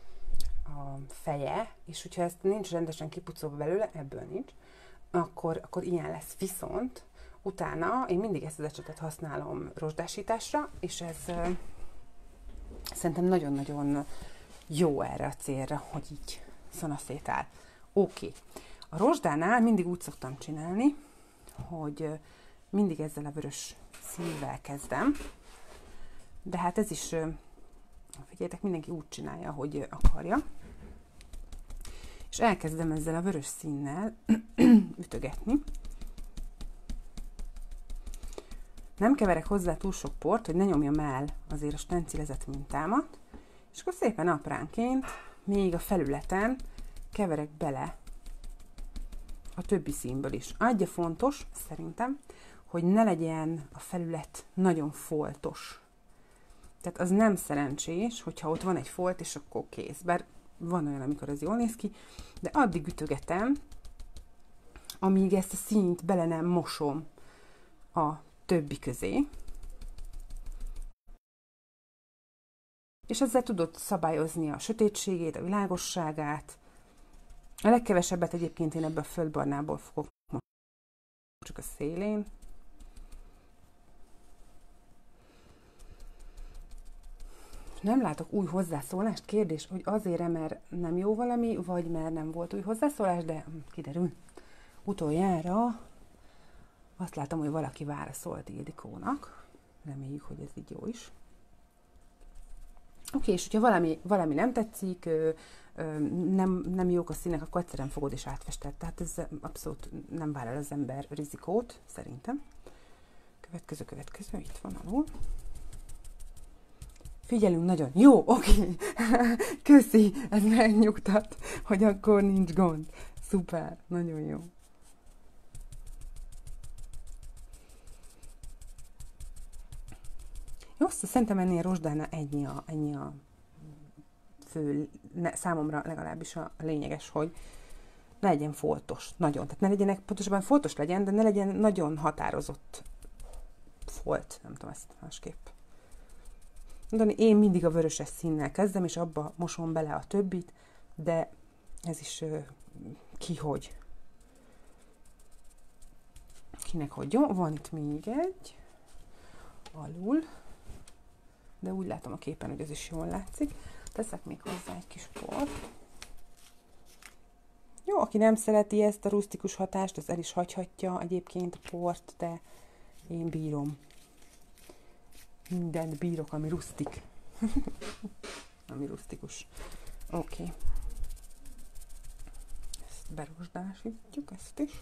feje, és hogyha ezt nincs rendesen kipucolva belőle, ebből nincs, akkor ilyen lesz. Viszont utána én mindig ezt az ecsetet használom rozsdásításra, és ez szerintem nagyon-nagyon jó erre a célra, hogy így szanaszét áll. Oké. A rozsdánál mindig úgy szoktam csinálni, hogy mindig ezzel a vörös színvel kezdem, de hát ez is, figyeljetek, mindenki úgy csinálja, ahogy akarja. És elkezdem ezzel a vörös színnel ütögetni. Nem keverek hozzá túl sok port, hogy ne nyomjam el azért a stencilezett mintámat, és akkor szépen apránként, még a felületen keverek bele a többi színből is. Adja fontos, szerintem, hogy ne legyen a felület nagyon foltos. Tehát az nem szerencsés, hogyha ott van egy folt, és akkor kész. Bár van olyan, amikor ez jól néz ki, de addig ütögetem, amíg ezt a színt bele nem mosom a többi közé. És ezzel tudod szabályozni a sötétségét, a világosságát. A legkevesebbet egyébként én ebből a földbarnából fogok csak a szélén. Nem látok új hozzászólást. Kérdés, hogy azért, mert nem jó valami, vagy mert nem volt új hozzászólás, de kiderül. Utoljára azt látom, hogy valaki válaszolt Ildikónak. Reméljük, hogy ez így jó is. Oké, és hogyha valami nem tetszik, nem jók a színek, akkor egyszerűen fogod és átfested. Tehát ez abszolút nem vállal az ember rizikót, szerintem. Következő, itt van alul. Figyelünk nagyon. Jó, oké. Köszi, ez megnyugtat, hogy akkor nincs gond. Szuper, nagyon jó. Jó, szerintem ennél rozsdánál ennyi a fő, számomra legalábbis a lényeges, hogy ne legyen foltos, nagyon. Tehát ne legyenek, pontosabban foltos legyen, de ne legyen nagyon határozott folt. Nem tudom ezt másképp mondani. Én mindig a vöröses színnel kezdem, és abba mosom bele a többit, de ez is kihogy. Kinek hogy jó. Van itt még egy alul, de úgy látom a képen, hogy ez is jól látszik. Teszek még hozzá egy kis port. Jó, aki nem szereti ezt a rusztikus hatást, az el is hagyhatja egyébként a port, de én bírom. Mindent bírok, ami rusztik. Ami rusztikus. Oké. Ezt berozsdásítjuk, ezt is.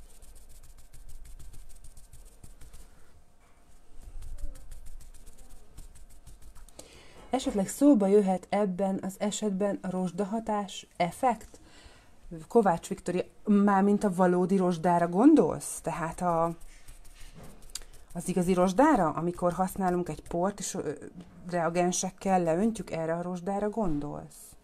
Esetleg szóba jöhet ebben az esetben a rozsdahatás effekt? Kovács Viktória, mármint a valódi rozsdára gondolsz? Tehát az igazi rozsdára, amikor használunk egy port, és reagensekkel leöntjük, erre a rozsdára gondolsz?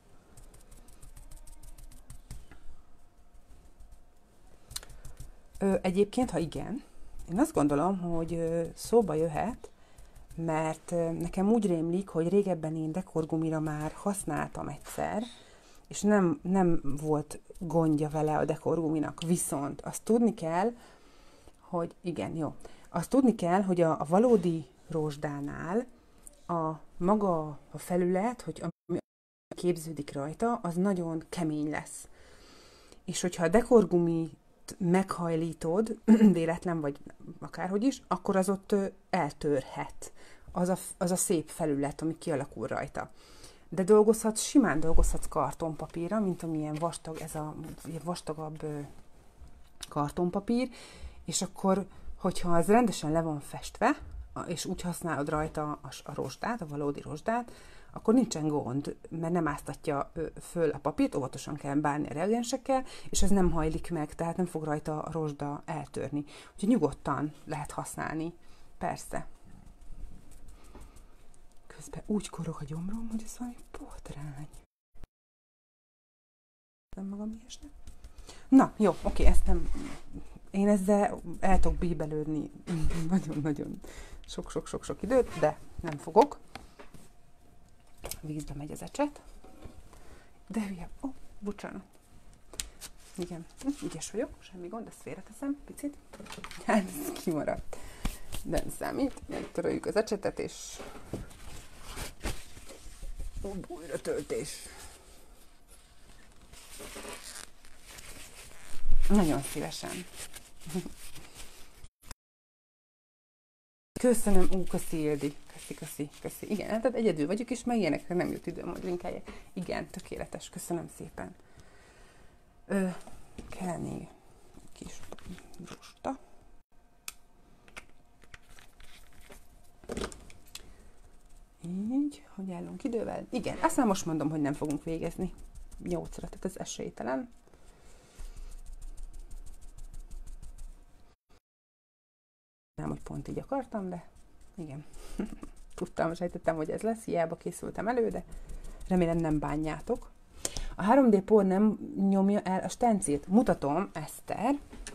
Egyébként, ha igen, én azt gondolom, hogy szóba jöhet, mert nekem úgy rémlik, hogy régebben én dekorgumira már használtam egyszer, és nem volt gondja vele a dekorguminak. Viszont azt tudni kell, hogy igen, jó. Azt tudni kell, hogy a valódi rozsdánál maga a felület, hogy ami képződik rajta, az nagyon kemény lesz. És hogyha a dekorgumit meghajlítod, véletlen vagy akárhogy is, akkor az ott eltörhet. Az a szép felület, ami kialakul rajta. De simán dolgozhatsz kartonpapírra, mint amilyen vastag, ez a vastagabb kartonpapír, és akkor, hogyha az rendesen le van festve, és úgy használod rajta a rozsdát, a valódi rozsdát, akkor nincsen gond, mert nem áztatja föl a papírt, óvatosan kell bánni a reagensekkel, és ez nem hajlik meg, tehát nem fog rajta a rozsda eltörni. Úgyhogy nyugodtan lehet használni. Persze. Közben úgy korog a gyomrom, hogy ez valami botrány. Nem magam ilyesnek? Na, jó, oké, ezt nem... Én ezzel el tudok bíbelődni nagyon-nagyon sok időt, de nem fogok. Vízbe megy az ecset. De hülye, bocsánat. Igen, ügyes vagyok, semmi gond, ezt félreteszem, picit. Hát ez kimaradt. Nem számít, megtöröljük az ecsetet, és újra töltés. Nagyon szívesen. Köszönöm, köszi Ildi. Köszi. Igen, tehát egyedül vagyok, és már ilyenekre nem jut időm, hogy linkeljek. Igen, tökéletes, köszönöm szépen. Kell még kis rosta. vagyunk idővel? Igen, azt már most mondom, hogy nem fogunk végezni 8-ra, tehát ez esélytelen. Nem, hogy pont így akartam, de igen. Tudtam, sejtettem, hogy ez lesz, hiába készültem elő, de remélem nem bánjátok. A 3D por nem nyomja el a stencilt. Mutatom, Eszter,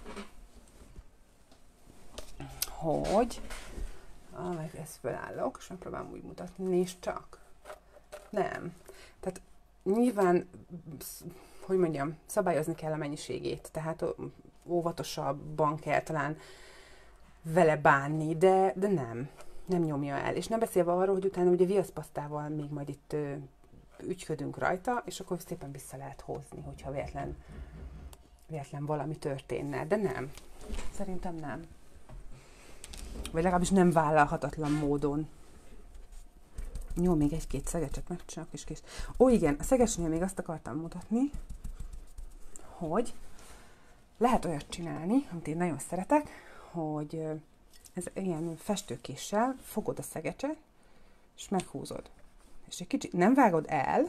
hogy meg ezt felállok, és megpróbálom úgy mutatni, nézd csak. Nem. Tehát nyilván, hogy mondjam, szabályozni kell a mennyiségét, tehát óvatosabban kell talán vele bánni, de nem nyomja el. És nem beszélve arról, hogy utána ugye viaszpasztával még majd itt ügyködünk rajta, és akkor szépen vissza lehet hozni, hogyha véletlen valami történne. De nem. Szerintem nem. Vagy legalábbis nem vállalhatatlan módon. Jó, még egy-két szegecset megcsinálok, és kész. Ó, igen, a szegesnél még azt akartam mutatni, hogy lehet olyat csinálni, amit én nagyon szeretek, hogy ez ilyen festőkéssel fogod a szegecset, és meghúzod. És egy kicsit nem vágod el,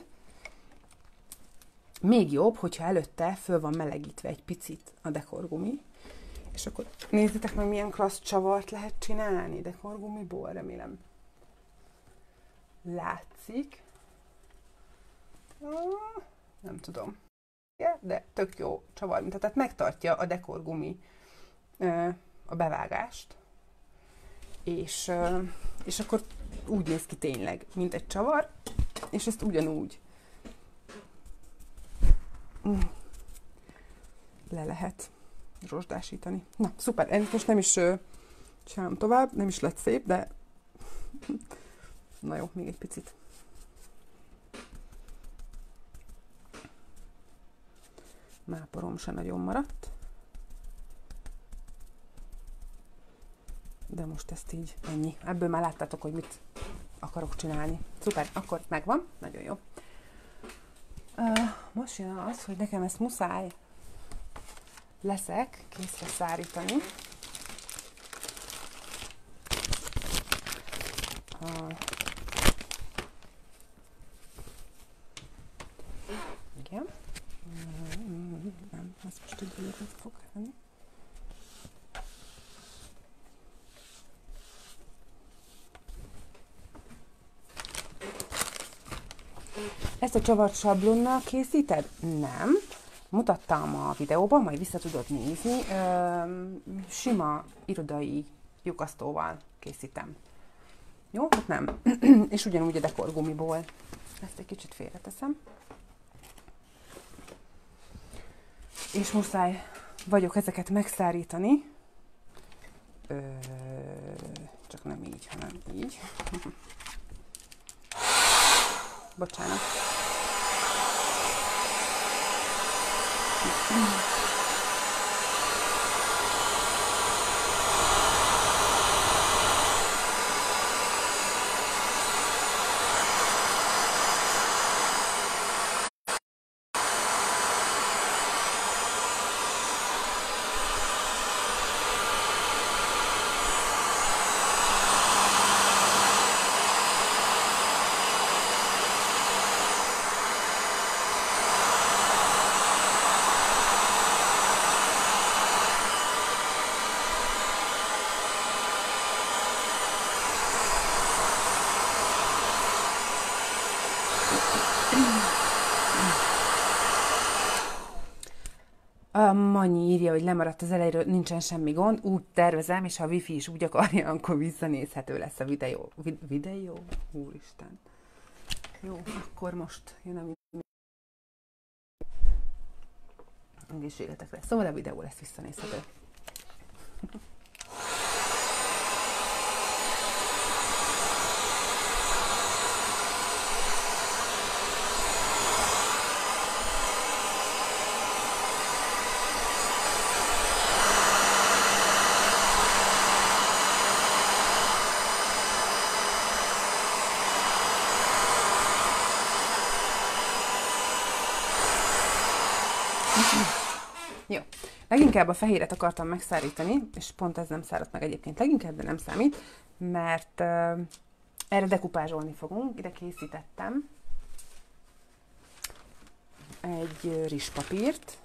még jobb, hogyha előtte föl van melegítve egy picit a dekorgumi, és akkor nézzétek meg, milyen klassz csavart lehet csinálni dekorgumiból, remélem látszik. Nem tudom. De tök jó csavar, tehát megtartja a dekorgumi a bevágást, és akkor úgy néz ki tényleg, mint egy csavar, és ezt ugyanúgy le lehet rozsdásítani. Na, szuper, ezt most nem is csinálom tovább, nem is lett szép, de na jó, még egy picit. Máporom se nagyon maradt. De most ezt így ennyi. Ebből már láttátok, hogy mit akarok csinálni. Szuper, akkor megvan. Nagyon jó. Most jön az, hogy nekem ezt muszáj leszek készre szárítani. Igen. Nem, ez most egy életet fog lenni. Ezt a csavart sablonnal készíted? Nem. Mutattam a videóban, majd vissza tudod nézni. Sima irodai lyukasztóval készítem. Jó? Hát nem. És ugyanúgy a dekorgumiból. Ezt egy kicsit félreteszem. És muszáj vagyok ezeket megszárítani. Csak nem így, hanem így. Bocsánat. A Manyi írja, hogy lemaradt az elejéről, nincsen semmi gond, úgy tervezem, és ha a wifi is úgy akarja, akkor visszanézhető lesz a videó. Videó? Úristen. Jó, akkor most jön a egészségetekre. Szóval a videó lesz visszanézhető. Jó. Leginkább a fehéret akartam megszárítani, és pont ez nem száradt meg egyébként leginkább, de nem számít, mert Erre dekupázsolni fogunk. Ide készítettem egy rizspapírt.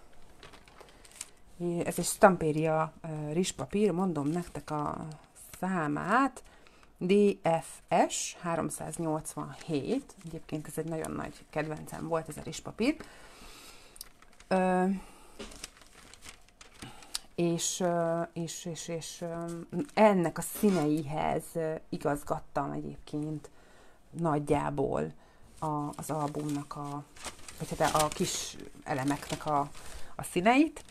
Ez egy Stamperia rizspapír, mondom nektek a számát. DFS 387. Egyébként ez egy nagyon nagy kedvencem volt, ez a rizspapír. És ennek a színeihez igazgattam egyébként nagyjából az albumnak vagy hát a kis elemeknek a színeit,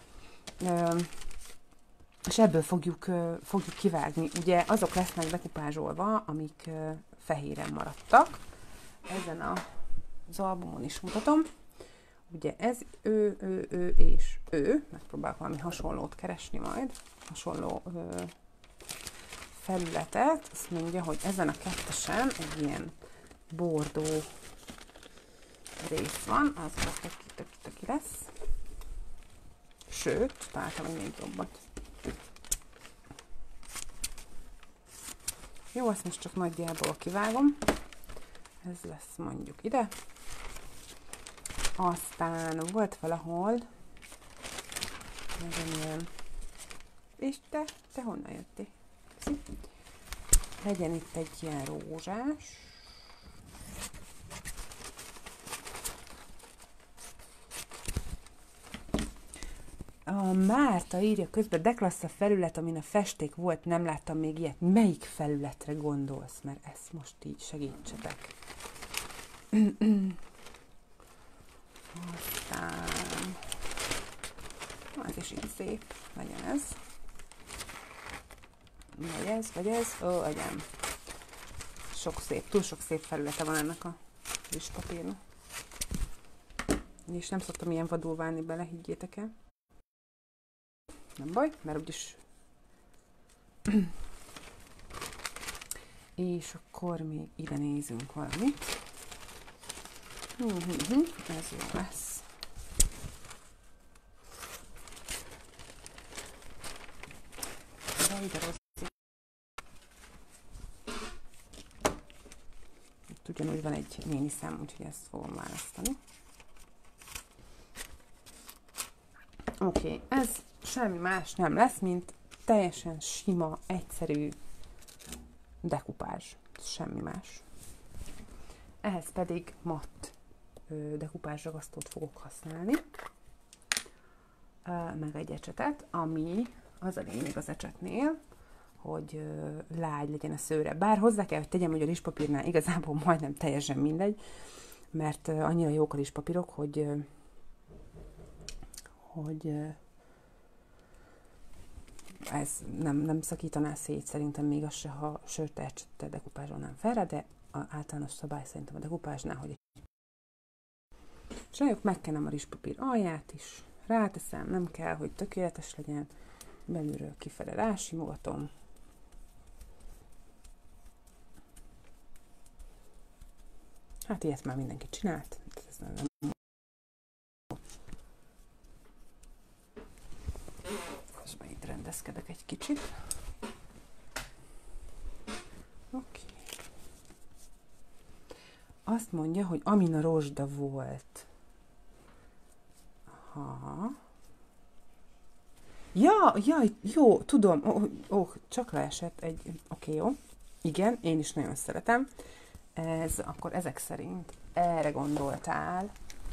és ebből fogjuk kivágni. Ugye azok lesznek dekupázsolva, amik fehéren maradtak. Ezen az albumon is mutatom. Ugye ez ő és ő. Megpróbálok valami hasonlót keresni majd. Hasonló felületet. Azt mondja, hogy ezen a kettesen egy ilyen bordó rész van. Az töki lesz. Sőt, találtam egy még jobbat. Jó, azt most csak nagyjából kivágom. Ez lesz mondjuk ide. Aztán volt valahol, ilyen, és te honnan jöttél? Legyen itt egy ilyen rózsás. A Márta írja közben, de klassz a felület, amin a festék volt, nem láttam még ilyet. Melyik felületre gondolsz? Mert ezt most így segítsetek. Aztán ez is így szép, legyen ez. Vagy ez. Ó, legyen. Túl sok szép felülete van ennek a rizspapírnak. És nem szoktam ilyen vadul válni bele, higgyétek el. Nem baj, mert úgyis... És akkor még ide nézünk valamit. Ez jó lesz. Ide rossz. Itt ugyanúgy van egy néni szám, úgyhogy ezt fogom választani. Oké, ez semmi más nem lesz, mint teljesen sima, egyszerű dekupázs. Semmi más. Ehhez pedig matt dekupázs ragasztót fogok használni, meg egy ecsetet, ami az a lényeg az ecsetnél, hogy lágy legyen a szőre. Bár hozzá kell, hogy tegyem, hogy a rizspapírnál igazából majdnem teljesen mindegy, mert annyira jók a rizspapírok, hogy ez nem szakítaná szét, szerintem még az se, ha sörte ecsettel dekupázsolnám fel, de az általános szabály szerintem a dekupázsnál, hogy csináljuk, megkenem a rizspapír alját is, ráteszem, nem kell, hogy tökéletes legyen, belülről kifele rásimogatom. Hát ilyet már mindenki csinált. Ez nem. Közben itt rendezkedek egy kicsit. Oké. Azt mondja, hogy amin a rozsda volt. Aha. Ja, jó, tudom. Csak leesett egy... Oké, jó. Igen, én is nagyon szeretem. Ez, akkor ezek szerint erre gondoltál.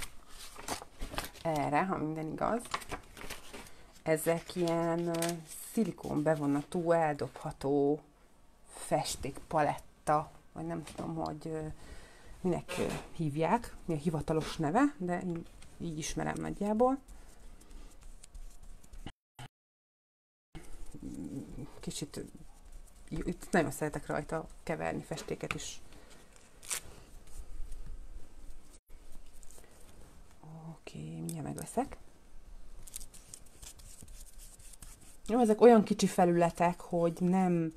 Erre, ha minden igaz. Ezek ilyen szilikon bevonatú, eldobható festékpaletta, vagy nem tudom, hogy minek hívják, mi a hivatalos neve, de így ismerem nagyjából. Kicsit, itt nagyon szeretek rajta keverni festéket is. Oké, mindjárt megveszek. Jó, ezek olyan kicsi felületek, hogy nem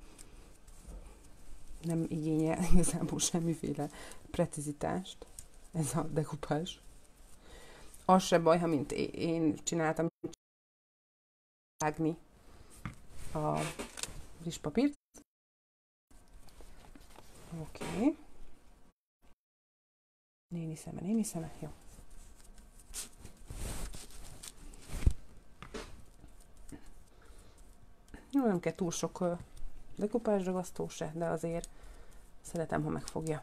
igényel igazából semmiféle precizitást ez a dekupás. Az se baj, ha mint én csináltam, vágni a rizspapírt. Oké. Néni szeme, jó. Jó, nem kell túl sok dekupázsragasztó se, de azért szeretem, ha megfogja.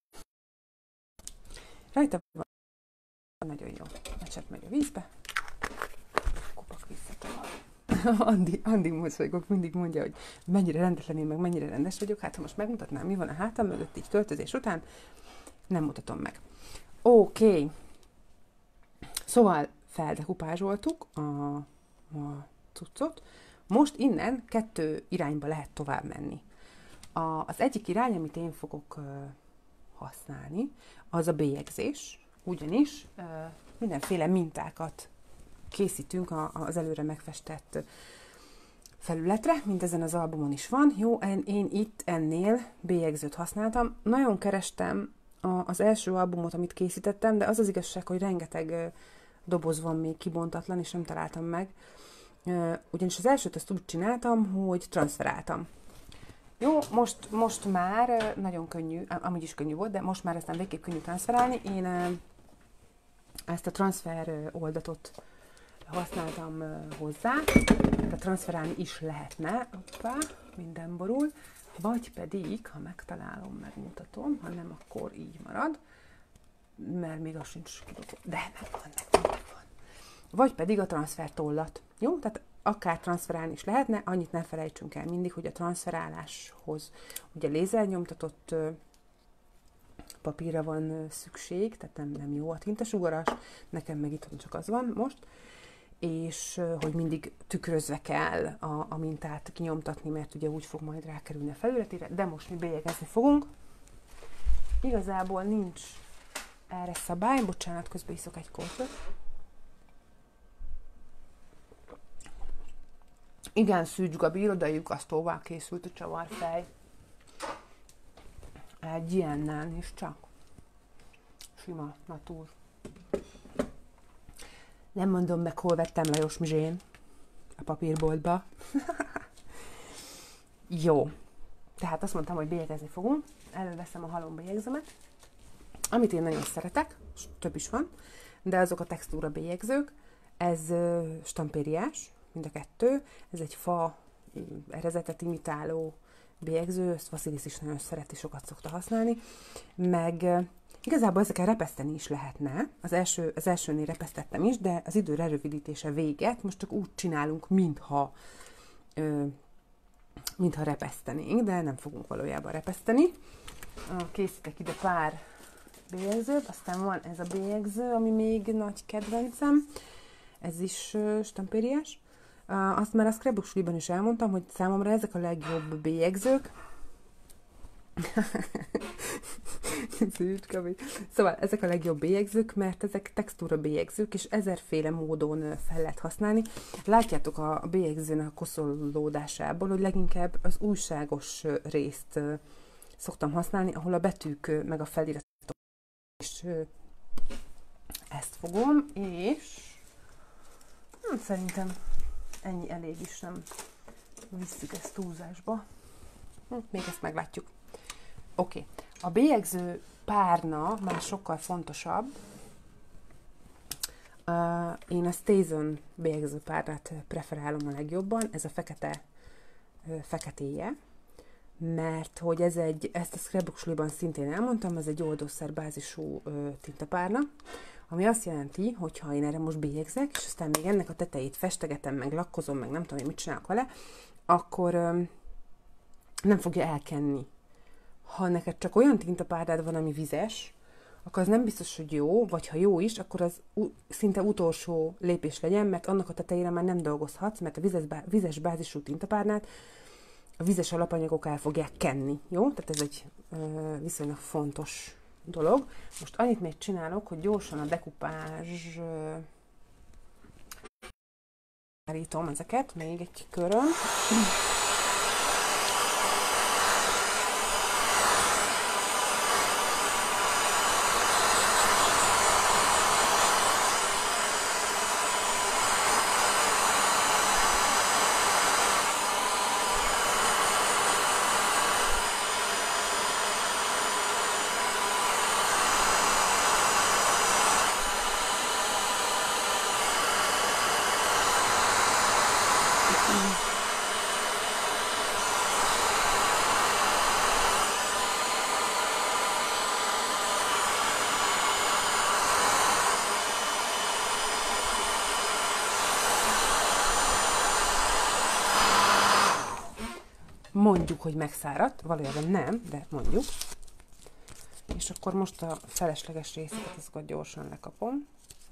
Rajta van nagyon jó. Ecset megy a vízbe. Kupak visszatolom. Andi mosolygok mindig mondja, hogy mennyire rendetlen én, meg mennyire rendes vagyok. Hát ha most megmutatnám, mi van a hátam mögött így költözés után, nem mutatom meg. Oké. Szóval feldekupázsoltuk a cuccot. Most innen 2 irányba lehet tovább menni. Az egyik irány, amit én fogok használni, az a bélyegzés, ugyanis mindenféle mintákat készítünk az előre megfestett felületre, mint ezen az albumon is van. Jó, én itt ennél bélyegzőt használtam. Nagyon kerestem az első albumot, amit készítettem, de az az igazság, hogy rengeteg doboz van még kibontatlan, és nem találtam meg. Ugyanis az elsőt azt úgy csináltam, hogy transferáltam. Jó, most már nagyon könnyű, amúgy is könnyű volt, de most már aztán végképp könnyű transferálni. Én ezt a transfer oldatot használtam hozzá, de transferálni is lehetne, hoppá, minden borul, vagy pedig, ha megtalálom, megmutatom, ha nem, akkor így marad, mert még az sincs kidobva, de megvan. Vagy pedig a transfer tollat. Jó? Tehát akár transferálni is lehetne, annyit ne felejtsünk el mindig, hogy a transferáláshoz ugye lézernyomtatott papírra van szükség, tehát nem jó a tintasugaras, nekem meg itt csak az van most, és hogy mindig tükrözve kell a mintát kinyomtatni, mert ugye úgy fog majd rákerülni a felületére, de most mi bélyegezni fogunk. Igazából nincs erre szabály, bocsánat, közben iszok egy kortot. Igen, Szűcs Gabi, irodai lyukasztóval készült a csavarfej. Egy ilyennel is csak. Sima, natúr. Nem mondom meg, hol vettem Lajos Mizsén a papírboltba. Jó. Tehát azt mondtam, hogy bélyegezni fogunk. Előveszem a halom bélyegzőmet, amit én nagyon szeretek, több is van, de azok a textúra bélyegzők. Ez stampériás, mind a 2. Ez egy fa erezetet imitáló bélyegző, ezt Vasilis is nagyon szereti, sokat szokta használni, meg igazából ezekkel repeszteni is lehetne. Az elsőnél repesztettem is, de az idő lerövidítése véget, most csak úgy csinálunk, mintha repesztenénk, de nem fogunk valójában repeszteni. Készítek ide pár bélyegzőt, aztán van ez a bélyegző, ami még nagy kedvencem, ez is stampériás. Azt már a Scrapbook suliban is elmondtam, hogy számomra ezek a legjobb bélyegzők. Szóval ezek a legjobb bélyegzők, mert ezek textúra bélyegzők, és ezerféle módon fel lehet használni. Látjátok a bélyegzőnek a koszolódásából, hogy leginkább az újságos részt szoktam használni, ahol a betűk meg a feliratok. És ezt fogom, és szerintem ennyi elég is, nem visszük ezt túlzásba. Még ezt meglátjuk. Oké. A bélyegző párna már sokkal fontosabb. Én a Stason bélyegző párnát preferálom a legjobban. Ez a feketéje. Mert hogy ezt a Scrapbook suliban szintén elmondtam, ez egy oldószer bázisú tintapárna, ami azt jelenti, hogy ha én erre most bélyegzek, és aztán még ennek a tetejét festegetem, meg lakkozom, meg nem tudom, hogy mit csinálok vele, akkor nem fogja elkenni. Ha neked csak olyan tintapárnád van, ami vizes, akkor az nem biztos, hogy jó, vagy ha jó is, akkor az szinte utolsó lépés legyen, mert annak a tetejére már nem dolgozhatsz, mert a vizes bázisú tintapárnát a vizes alapanyagok el fogják kenni. Jó? Tehát ez egy viszonylag fontos dolog. Most annyit még csinálok, hogy gyorsan a dekupázs állítom ezeket még egy körön. Mondjuk, hogy megszáradt, valójában nem, de mondjuk. És akkor most a felesleges részeket azokat gyorsan lekapom.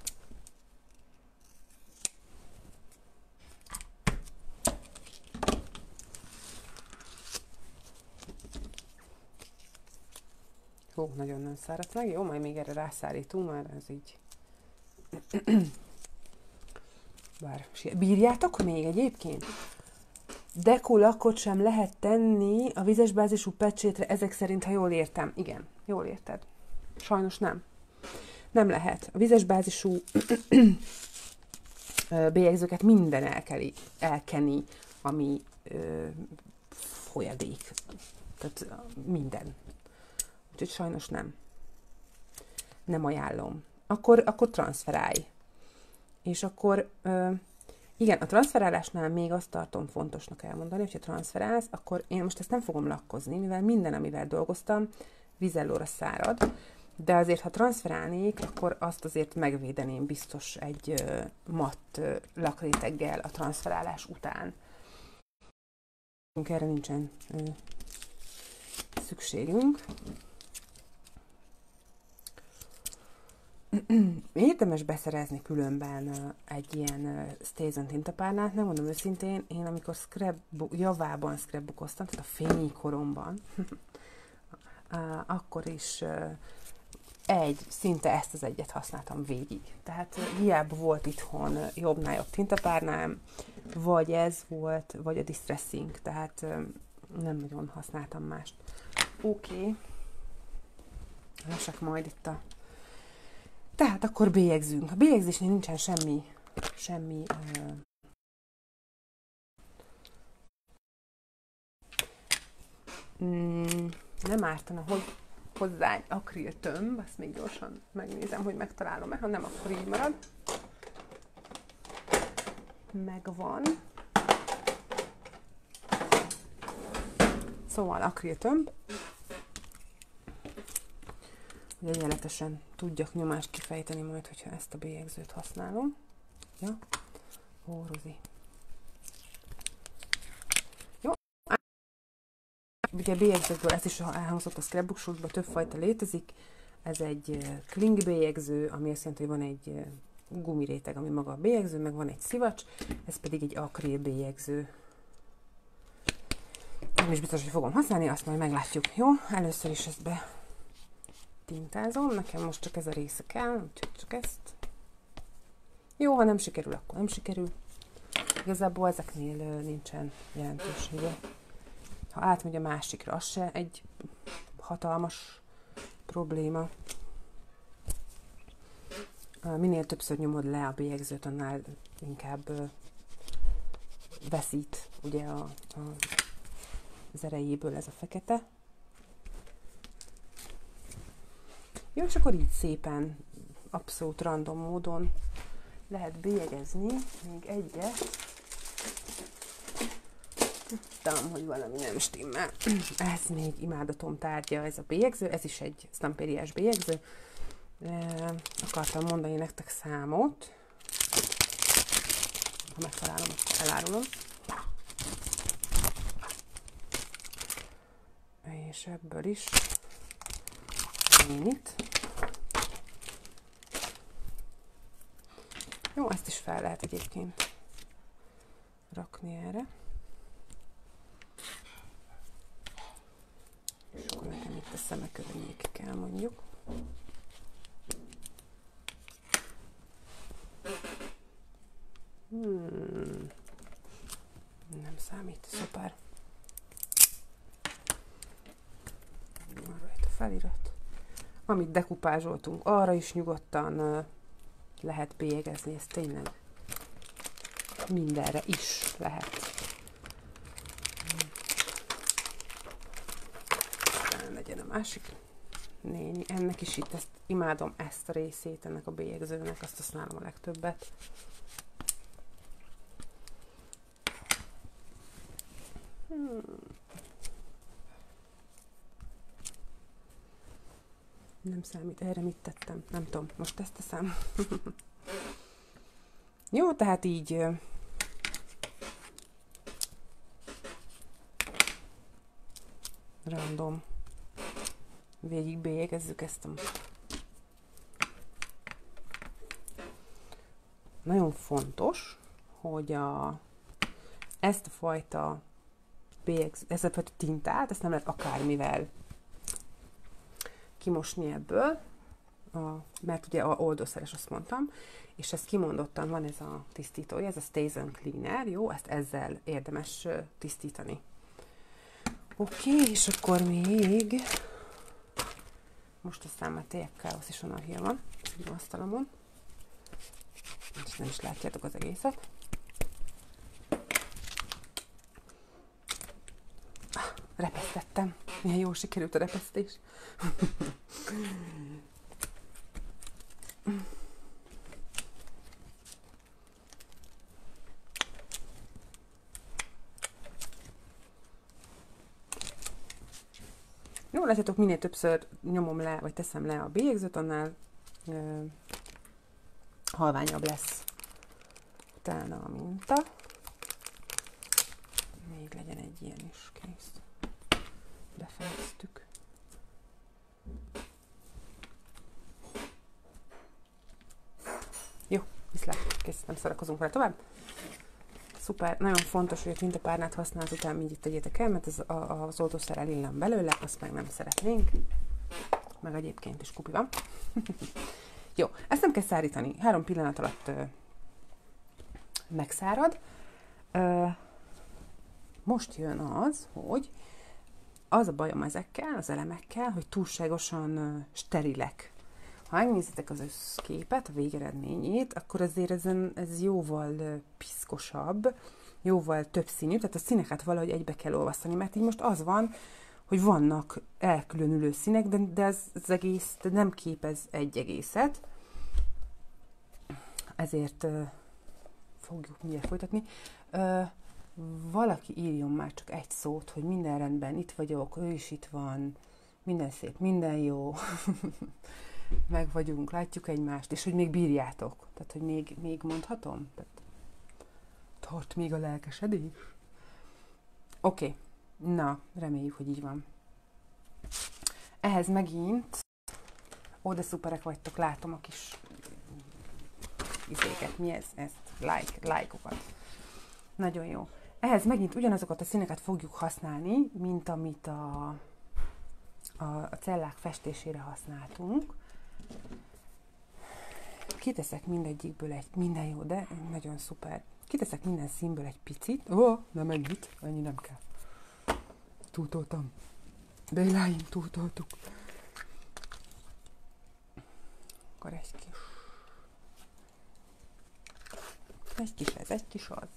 Hú, nagyon nem száradt meg. Jó, majd még erre rászárítunk, már ez így. Bár, bírjátok még egyébként? Dekolakot sem lehet tenni a vizes bázisú pecsétre, ezek szerint, ha jól értem. Igen, jól érted. Sajnos nem. Nem lehet. A vizes bázisú bélyegzőket minden elkeni, ami folyadék. Tehát minden. Úgyhogy sajnos nem. Nem ajánlom. Akkor transferálj. És akkor... igen, a transferálásnál még azt tartom fontosnak elmondani, hogyha transferálsz, akkor én most ezt nem fogom lakkozni, mivel minden, amivel dolgoztam, vizellóra szárad, de azért, ha transferálnék, akkor azt azért megvédeném biztos egy matt lakréteggel a transferálás után. Erre nincsen szükségünk. Érdemes beszerezni különben egy ilyen Stason tintapárnát, nem mondom őszintén, én amikor javában scrapbookoztam, tehát a fényi koromban, akkor is szinte ezt az egyet használtam végig. Tehát hiába volt itthon jobbnál jobb tintapárnám, vagy ez volt, vagy a distressing, tehát nem nagyon használtam mást. Oké. Lássak majd itt a... Tehát akkor bélyegzünk. A bélyegzésnél nincsen semmi nem ártana, hogy hozzá egy akril tömb, azt még gyorsan megnézem, hogy megtalálom-e, ha nem, akkor így marad. Megvan. Szóval akril tömb. Hogy egyenletesen tudjak nyomást kifejteni majd, hogyha ezt a bélyegzőt használom. Ja? Ó, Rozi. Jó. Ugye bélyegzőkből, ez is elhangzott a scrapbook shortban, többfajta létezik. Ez egy kling bélyegző, ami azt jelenti, hogy van egy gumiréteg, ami maga a bélyegző, meg van egy szivacs, ez pedig egy akril bélyegző. Nem is biztos, hogy fogom használni, azt majd meglátjuk. Jó? Először is ezt tintázom, nekem most csak ez a része kell, úgyhogy csak ezt. Jó, ha nem sikerül, akkor nem sikerül. Igazából ezeknél nincsen jelentősége. Ha átmegy a másikra, az se egy hatalmas probléma. Minél többször nyomod le a bélyegzőt, annál inkább veszít ugye az erejéből ez a fekete. Jó, és akkor így szépen, abszolút random módon lehet bélyegezni. Még egyet. Tudtam, hogy valami nem stimmel. Ez még imádatom tárgya, ez a bélyegző. Ez is egy Stamperiás bélyegző. Akartam mondani nektek számot. Ha megtalálom, akkor elárulom. És ebből is némit. Jó, ezt is fel lehet egyébként rakni erre. És akkor nekem itt a szemekövényék kell, mondjuk. Nem számít, szuper. Van rajta felirat. Amit dekupázsoltunk, arra is nyugodtan lehet bélyegezni, ez tényleg mindenre is lehet. Legyen a másik néni. Ennek is itt, imádom ezt a részét, ennek a bélyegzőnek, azt használom a legtöbbet. Nem számít, erre mit tettem? Nem tudom, most ezt teszem. Jó, tehát így random végig bélyegezzük ezt a... Nagyon fontos, hogy ezt a fajta ezt a fajta tintát, ezt nem lehet akármivel kimosni ebből, mert ugye a oldószeres, azt mondtam, és ezt kimondottan van ez a tisztítója, ez a Stays & Cleaner, jó? Ezt ezzel érdemes tisztítani. Oké, és akkor még most aztán már tényleg káosz és anarchia van az asztalomon, és nem is látjátok az egészet. Repesztettem. Milyen jól sikerült a repesztés. Jó, látjátok, minél többször nyomom le, vagy teszem le a bélyegzőt, annál halványabb lesz utána a minta. Még legyen egy ilyen is, kész. Befejeztük. Jó, viszlát, kész, nem szórakozunk vele tovább. Szuper, nagyon fontos, hogy a tintapárnát használsz után így tegyétek el, mert az oldószer elillan belőle, azt meg nem szeretnénk. Meg egyébként is kupi van. Jó, ezt nem kell szárítani, 3 pillanat alatt megszárad. Most jön az, hogy az a bajom ezekkel, az elemekkel, hogy túlságosan sterilek. Ha megnézitek az összképet, a végeredményét, akkor azért ez jóval piszkosabb, jóval többszínű, tehát a színeket valahogy egybe kell olvasztani, mert így most az van, hogy vannak elkülönülő színek, de az egész de nem képez egy egészet. Ezért fogjuk mindjárt folytatni. Valaki írjon már csak egy szót, hogy minden rendben, itt vagyok, ő is itt van, minden szép, minden jó, meg vagyunk, látjuk egymást, és hogy még bírjátok, tehát hogy még mondhatom, tehát tart még a lelkesedés. Oké, na, reméljük, hogy így van. Ehhez megint, ó, de szuperek vagytok, látom a kis izéket, mi ez? Ezt, like-okat. Nagyon jó. Ehhez megint ugyanazokat a színeket fogjuk használni, mint amit a cellák festésére használtunk. Kiteszek mindegyikből minden jó, de nagyon szuper. Kiteszek minden színből egy picit. Nem ennyit, annyi nem kell. Túltoltam. Béláim, túltoltuk. Akkor egy kis ez, egy kis az.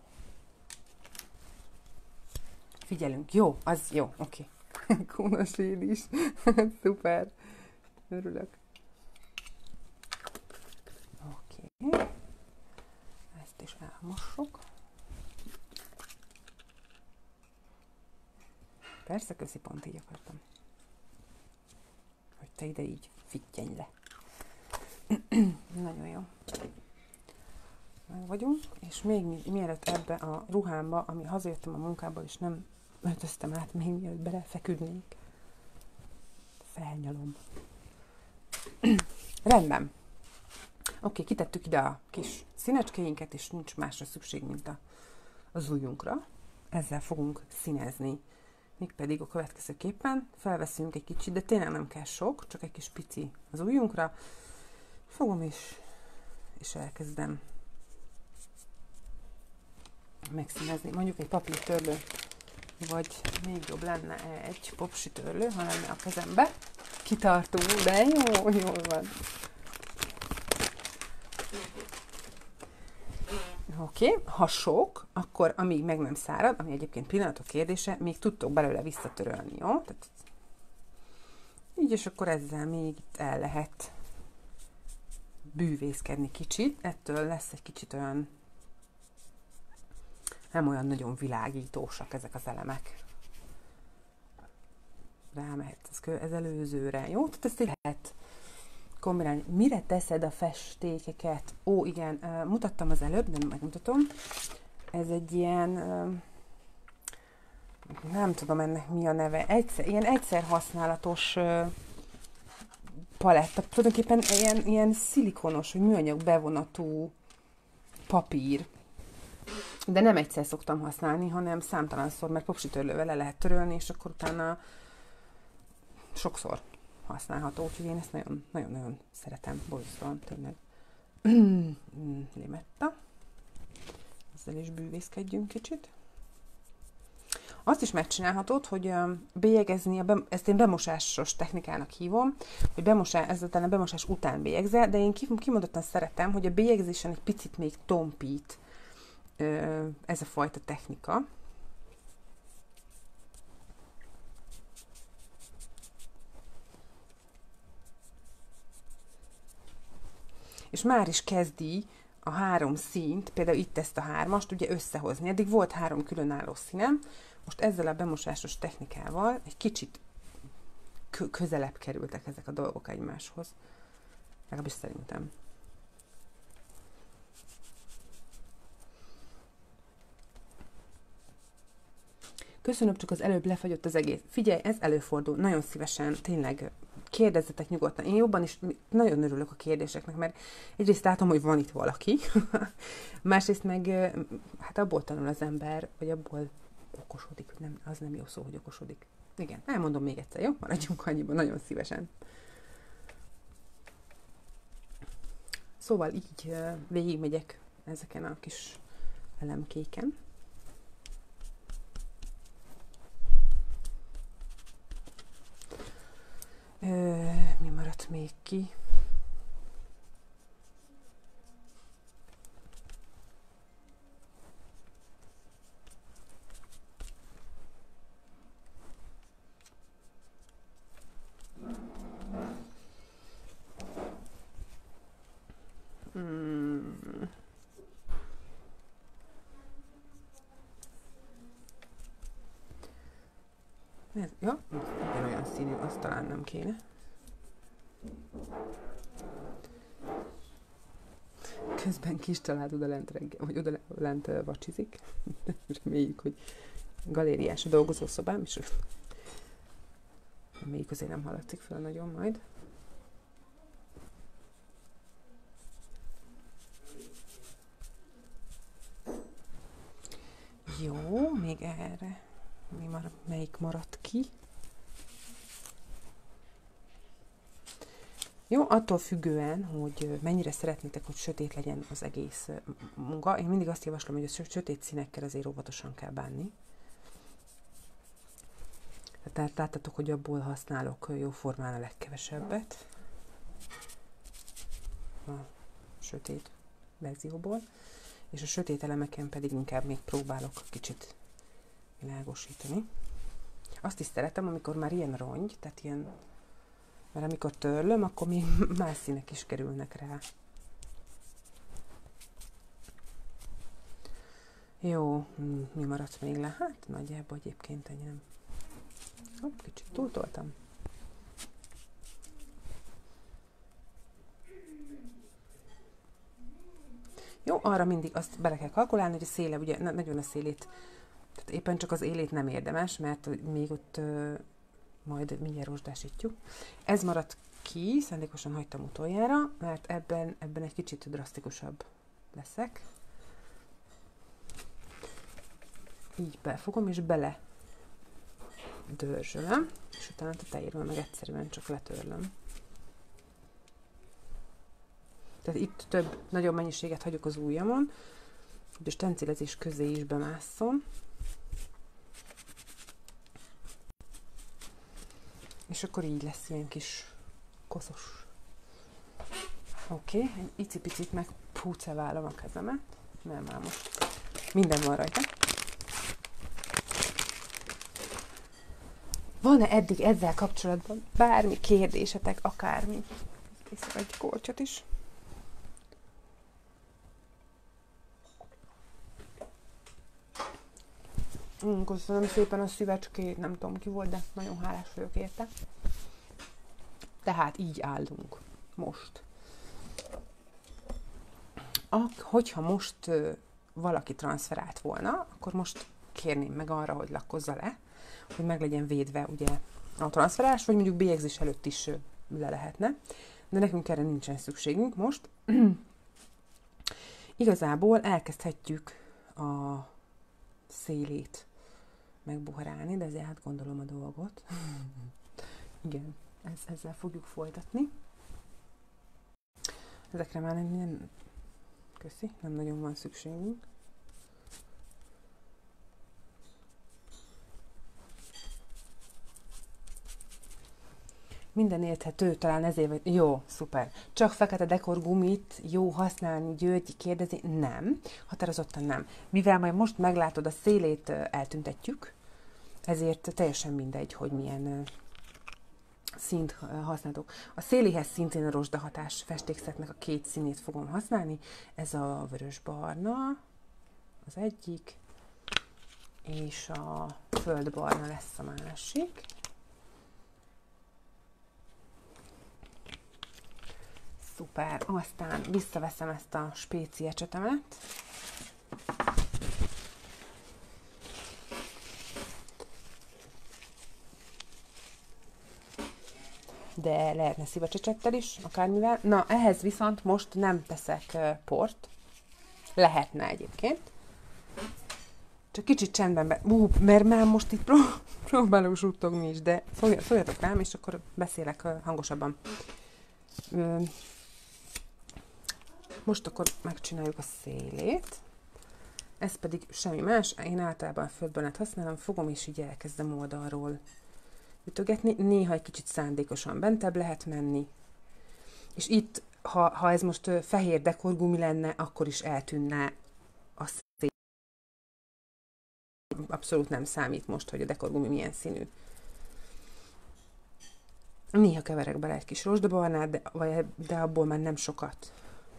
Figyelünk, jó, az jó, oké. Kónaséd is. Szuper. Örülök. Oké. Ezt is elmossuk. Persze, köszi, pont így akartam. Hogy te ide így fittyenj le. Nagyon jó. Meg vagyunk, és még mielőtt ebbe a ruhámba, ami hazajöttem a munkából, és nem öltöztem át, még mielőtt belefeküdnék. Felnyalom. Rendben. Oké, kitettük ide a kis színecskéinket, és nincs másra szükség, mint az ujjunkra. Ezzel fogunk színezni. Mégpedig a következőképpen felveszünk egy kicsit, de tényleg nem kell sok, csak egy kis pici az ujjunkra. Fogom és elkezdem megszínezni. Mondjuk egy papírtörlő, vagy még jobb lenne egy popsitörlő, ha lenne a kezembe. Kitartó, de jól van. Oké, ha sok, akkor amíg meg nem szárad, ami egyébként pillanatok kérdése, még tudtok belőle visszatörölni, jó? Tehát így, és akkor ezzel még itt el lehet bűvészkedni kicsit. Ettől lesz egy kicsit olyan nem olyan nagyon világítósak ezek az elemek. Rámehetsz ez előzőre, jó? Tehát ezt így lehet kombinálni. Mire teszed a festékeket? Ó, igen, mutattam az előbb, de megmutatom. Ez egy ilyen, nem tudom ennek mi a neve, ilyen egyszer használatos paletta. Tulajdonképpen ilyen szilikonos, vagy műanyag bevonatú papír. De nem egyszer szoktam használni, hanem számtalanszor, mert popsitörlővel le lehet törölni, és akkor utána sokszor használható, úgyhogy én ezt nagyon-nagyon szeretem, borzasztóan tényleg. Limetta. Ezzel is bűvészkedjünk kicsit. Azt is megcsinálhatod, hogy bélyegezni, ezt én bemosásos technikának hívom, hogy ezután a bemosás után bélyegzel, de én kimondottan szeretem, hogy a bélyegzésen egy picit még tompít ez a fajta technika. És már is kezdi a 3 színt, például itt ezt a 3-ast ugye összehozni. Eddig volt 3 különálló színem, most ezzel a bemosásos technikával egy kicsit közelebb kerültek ezek a dolgok egymáshoz. Legalábbis szerintem. Köszönöm, csak az előbb lefagyott az egész. Figyelj, ez előfordul, nagyon szívesen, tényleg kérdezzetek nyugodtan. Én jobban is nagyon örülök a kérdéseknek, mert egyrészt látom, hogy van itt valaki, másrészt meg hát abból tanul az ember, vagy abból okosodik, nem, az nem jó szó, hogy okosodik. Igen, elmondom még egyszer, jó? Maradjunk annyiban, nagyon szívesen. Szóval így végigmegyek ezeken a kis elemkéken. Mi maradt még ki? Ez, ja, ugyanolyan színű, azt talán nem kéne. Közben kis család odalent reggel, vagy odalent vacsizik. Reméljük, hogy galériás a dolgozószobám, és reméljük azért nem hallatszik fel nagyon majd. Jó, még erre. Melyik maradt ki? Jó, attól függően, hogy mennyire szeretnétek, hogy sötét legyen az egész munka. Én mindig azt javaslom, hogy a sötét színekkel azért óvatosan kell bánni. Tehát láttátok, hogy abból használok jóformán a legkevesebbet. A sötét verzióból. És a sötét elemeken pedig inkább még próbálok kicsit világosítani. Azt is szeretem, amikor már ilyen rongy, tehát ilyen, mert amikor törlöm, akkor még más színek is kerülnek rá. Jó, mi maradt még le? Hát nagyjából egyébként ennyi nem. Hopp, kicsit túltoltam. Jó, arra mindig azt bele kell kalkulálni, hogy a széle, ugye nagyon a szélét, tehát éppen csak az élét nem érdemes, mert még ott majd mindjárt rozsdásítjuk. Ez maradt ki, szándékosan hagytam utoljára, mert ebben egy kicsit drasztikusabb leszek. Így befogom, és bele dörzsölöm, és utána a tetejéről meg egyszerűen csak letörlöm. Tehát itt több, nagyobb mennyiséget hagyok az ujjamon, hogy a stencilezés közé is bemásszom. És akkor így lesz ilyen kis koszos. Oké, egy icipicit megpúceválom a kezemet, mert már most minden van rajta. Van-e eddig ezzel kapcsolatban bármi kérdésetek, akármi? Készek egy kortyot is. Köszönöm szépen a szívecskét, nem tudom ki volt, de nagyon hálás vagyok érte. Tehát így állunk most. Hogyha most valaki transferált volna, akkor most kérném meg arra, hogy lakkozza le, hogy meg legyen védve ugye a transferálás, vagy mondjuk bélyegzés előtt is le lehetne. De nekünk erre nincsen szükségünk most. Igazából elkezdhetjük a szélét megbuharálni, de ezért átgondolom a dolgot. Igen, ezzel fogjuk folytatni. Ezekre már nem köszi, nem nagyon van szükségünk. Minden érthető, talán ezért vagy... Jó, szuper. Csak fekete dekorgumit jó használni, Györgyi kérdezi? Nem. Határozottan nem. Mivel majd most meglátod, a szélét eltüntetjük, ezért teljesen mindegy, hogy milyen színt használtok. A széléhez szintén a rozsdahatás festékszetnek a 2 színét fogom használni. Ez a vörösbarna, az egyik, és a földbarna lesz a másik. Szuper, aztán visszaveszem ezt a spéci ecsetemet. De lehetne szivacsecsettel is, akármivel. Na, ehhez viszont most nem teszek port. Lehetne egyébként. Csak kicsit csendben mert már most itt próbálok suttogni is, de szóljatok rám, és akkor beszélek hangosabban. Most akkor megcsináljuk a szélét. Ez pedig semmi más. Én általában a földbarnát használom, fogom és így elkezdem oldalról ütögetni. Néha egy kicsit szándékosan bentebb lehet menni. És itt, ha ez most fehér dekorgumi lenne, akkor is eltűnne a szél. Abszolút nem számít most, hogy a dekorgumi milyen színű. Néha keverek bele egy kis rozsdabarnát, de abból már nem sokat.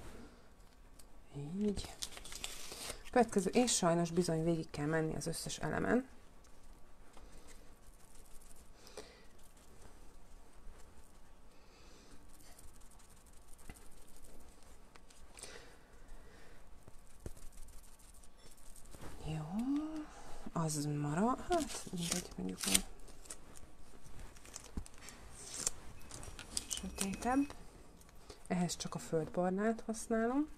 Így. Következő, és sajnos bizony végig kell menni az összes elemen. Jó, az marad, hát mindegy, mondjuk már sötétebb. Ehhez csak a földbarnát használom.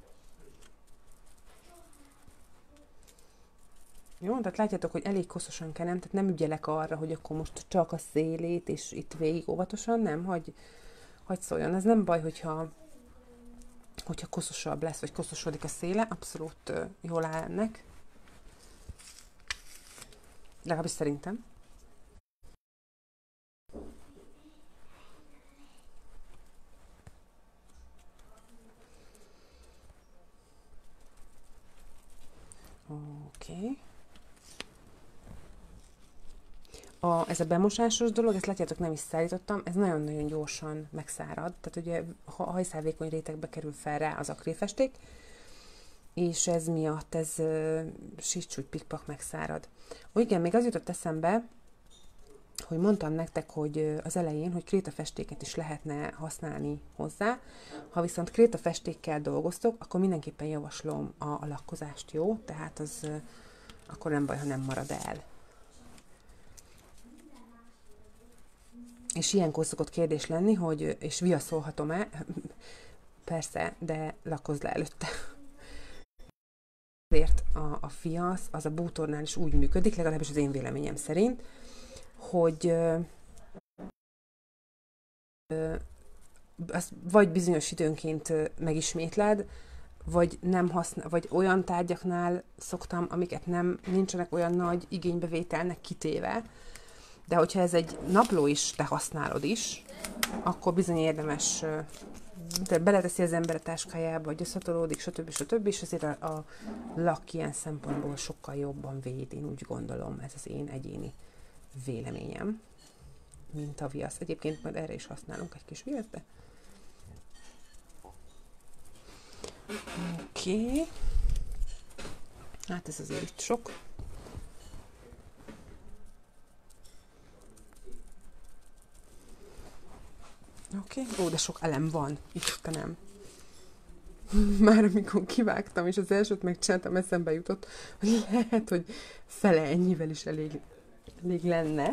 Jó, tehát látjátok, hogy elég koszosan kenem, tehát nem ügyelek arra, hogy akkor most csak a szélét, és itt végig óvatosan, nem, hogy szóljon. Ez nem baj, hogyha koszosabb lesz, vagy koszosodik a széle, abszolút jól áll ennek. Legalábbis szerintem. Oké. Ez a bemosásos dolog, ezt látjátok, nem is szállítottam, ez nagyon-nagyon gyorsan megszárad, tehát ugye ha hajszálvékony rétegbe kerül fel rá az akrilfesték, és ez miatt ez sítsúgy pikpak megszárad. Igen, még az jutott eszembe, hogy mondtam nektek, hogy az elején, hogy krétafestéket is lehetne használni hozzá. Ha viszont krétafestékkel dolgoztok, akkor mindenképpen javaslom a lakkozást, jó? Tehát az akkor nem baj, ha nem marad el. És ilyenkor szokott kérdés lenni, hogy és viaszolhatom-e? Persze, de lakkozz le előtte. Ezért a fiasz, az a bútornál is úgy működik, legalábbis az én véleményem szerint, hogy azt vagy bizonyos időnként megismétled, vagy vagy olyan tárgyaknál szoktam, amiket nincsenek olyan nagy igénybevételnek kitéve, de hogyha ez egy napló is, te használod is, akkor bizony érdemes, de beleteszi az ember a táskájába, vagy összetolódik, stb. És azért a lak ilyen szempontból sokkal jobban véd, én úgy gondolom, ez az én egyéni véleményem, mint a viasz. Egyébként majd erre is használunk egy kis viaszt, de... Oké. Hát ez azért itt sok. Oké? Ó, de sok elem van. Istenem. Már amikor kivágtam, és az elsőt megcsináltam, eszembe jutott, hogy lehet, hogy fele ennyivel is elég lenne.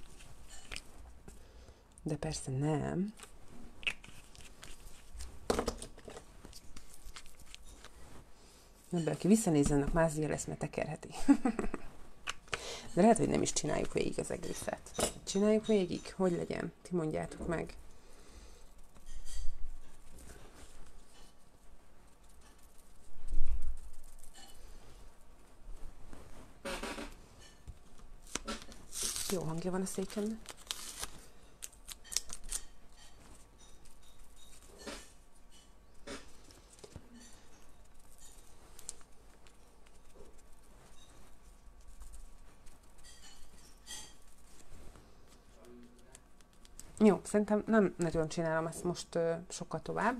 De persze nem. De aki visszanézze, annak mázlia lesz, mert tekerheti. De lehet, hogy nem is csináljuk végig az egészet. Csináljuk végig? Hogy legyen? Ti mondjátok meg. Jó hangja van a székemnek. Jó, szerintem nem nagyon csinálom ezt most sokkal tovább.